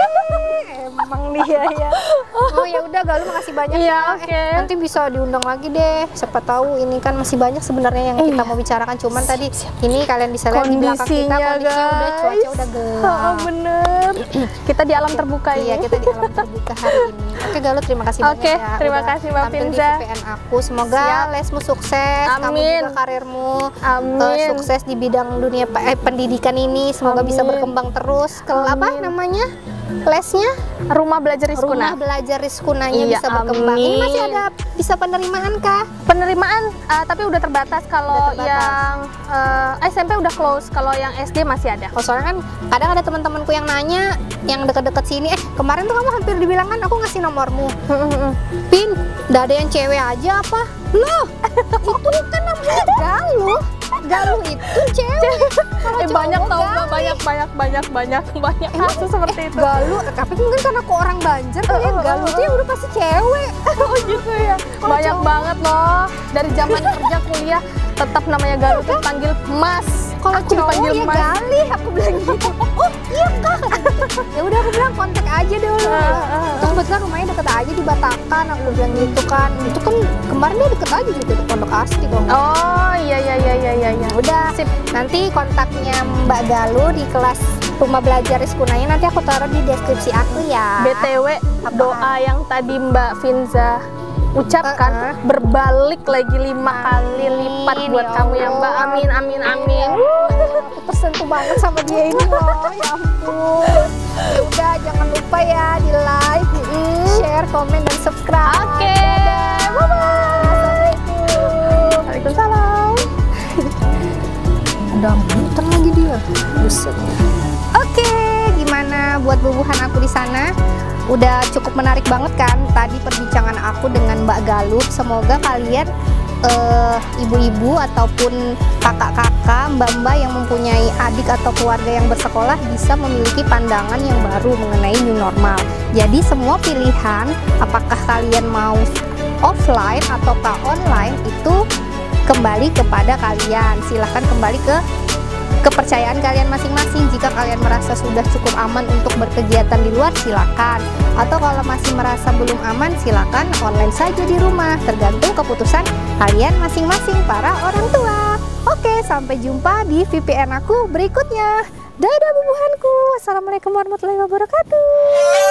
Speaker 2: Emang dia ya. Oh ya udah Galuh, makasih banyak
Speaker 1: ya.
Speaker 2: Oke. Nanti bisa diundang lagi deh. Siapa tahu ini kan masih banyak sebenarnya yang kita mau bicarakan. Cuman tadi ini kalian bisa lihat di belakang kita kondisinya udah, cuaca udah gelap.
Speaker 1: Bener. Kita di alam terbuka ya.
Speaker 2: Iya, kita di alam terbuka hari ini. Oke Galuh, terima kasih banyak ya.
Speaker 1: Terima kasih Mbak Finza.
Speaker 2: Tampil di VPN aku. Semoga lesmu sukses.
Speaker 1: Amin.
Speaker 2: Kamu juga karirmu sukses di bidang dunia pendidikan ini. Semoga bisa berkembang terus. Apa namanya? Lesnya
Speaker 1: Rumah Belajar Rizkuna.
Speaker 2: Rumah Belajar Rizkunanya bisa berkembang. Ini masih ada bisa penerimaan kah?
Speaker 1: Penerimaan tapi udah terbatas. Kalau yang SMP udah close, kalau yang SD masih ada.
Speaker 2: Oh, soalnya kan kadang ada teman-temanku yang nanya yang deket-deket sini, kemarin tuh kamu hampir dibilang kan aku ngasih nomormu. Pin, udah ada yang cewek aja apa? Loh, itu kan namanya Galuh. Galuh itu cewek.
Speaker 1: Banyak tau Mbak, banyak kasus seperti itu.
Speaker 2: Galuh, tapi mungkin karena aku orang Banjar kali ya, Galuh itu ya udah pasti cewek.
Speaker 1: Oh gitu ya. Banyak banget loh. Dari zaman kerja kuliah tetap namanya Galuh tuh panggil Mas.
Speaker 2: Kalau cowok ya Galih, aku bilang gitu. Oh iya kak. Ya udah aku bilang kontak aja dulu. Terus kebetulan rumahnya deket aja di Batakan, aku bilang gitu kan. Itu kan kemarin dia deket aja juga di Pondok Asti kok.
Speaker 1: Oh iya.
Speaker 2: Udah, sip. Nanti kontaknya Mbak Galuh di kelas Rumah Belajar Rizkunanya nanti aku taruh di deskripsi aku ya.
Speaker 1: BTW doa yang tadi Mbak Finza ucapkan berbalik lagi 5 kali lipat buat kamu ya Mbak. Amin.
Speaker 2: Aku tersentuh banget sama dia ini loh. Ya ampun. Ya udah, jangan lupa ya di like, share, komen, dan subscribe.
Speaker 1: Oke. Bye-bye. Waalaikumsalam.
Speaker 2: Udah muter lagi dia. Buset. Oke, gimana buat bubuhan aku di sana? Udah cukup menarik banget kan tadi perbincangan aku dengan Mbak Galuh. Semoga kalian ibu-ibu ataupun kakak-kakak, mbak-mbak yang mempunyai adik atau keluarga yang bersekolah bisa memiliki pandangan yang baru mengenai new normal. Jadi semua pilihan, apakah kalian mau offline ataukah online, itu kembali kepada kalian. Silahkan kembali ke kepercayaan kalian masing-masing. Jika kalian merasa sudah cukup aman untuk berkegiatan di luar, silakan. Atau kalau masih merasa belum aman, silakan online saja di rumah. Tergantung keputusan kalian masing-masing para orang tua. Oke, sampai jumpa di VPN aku berikutnya. Dadah bubuhanku. Wassalamualaikum warahmatullahi wabarakatuh.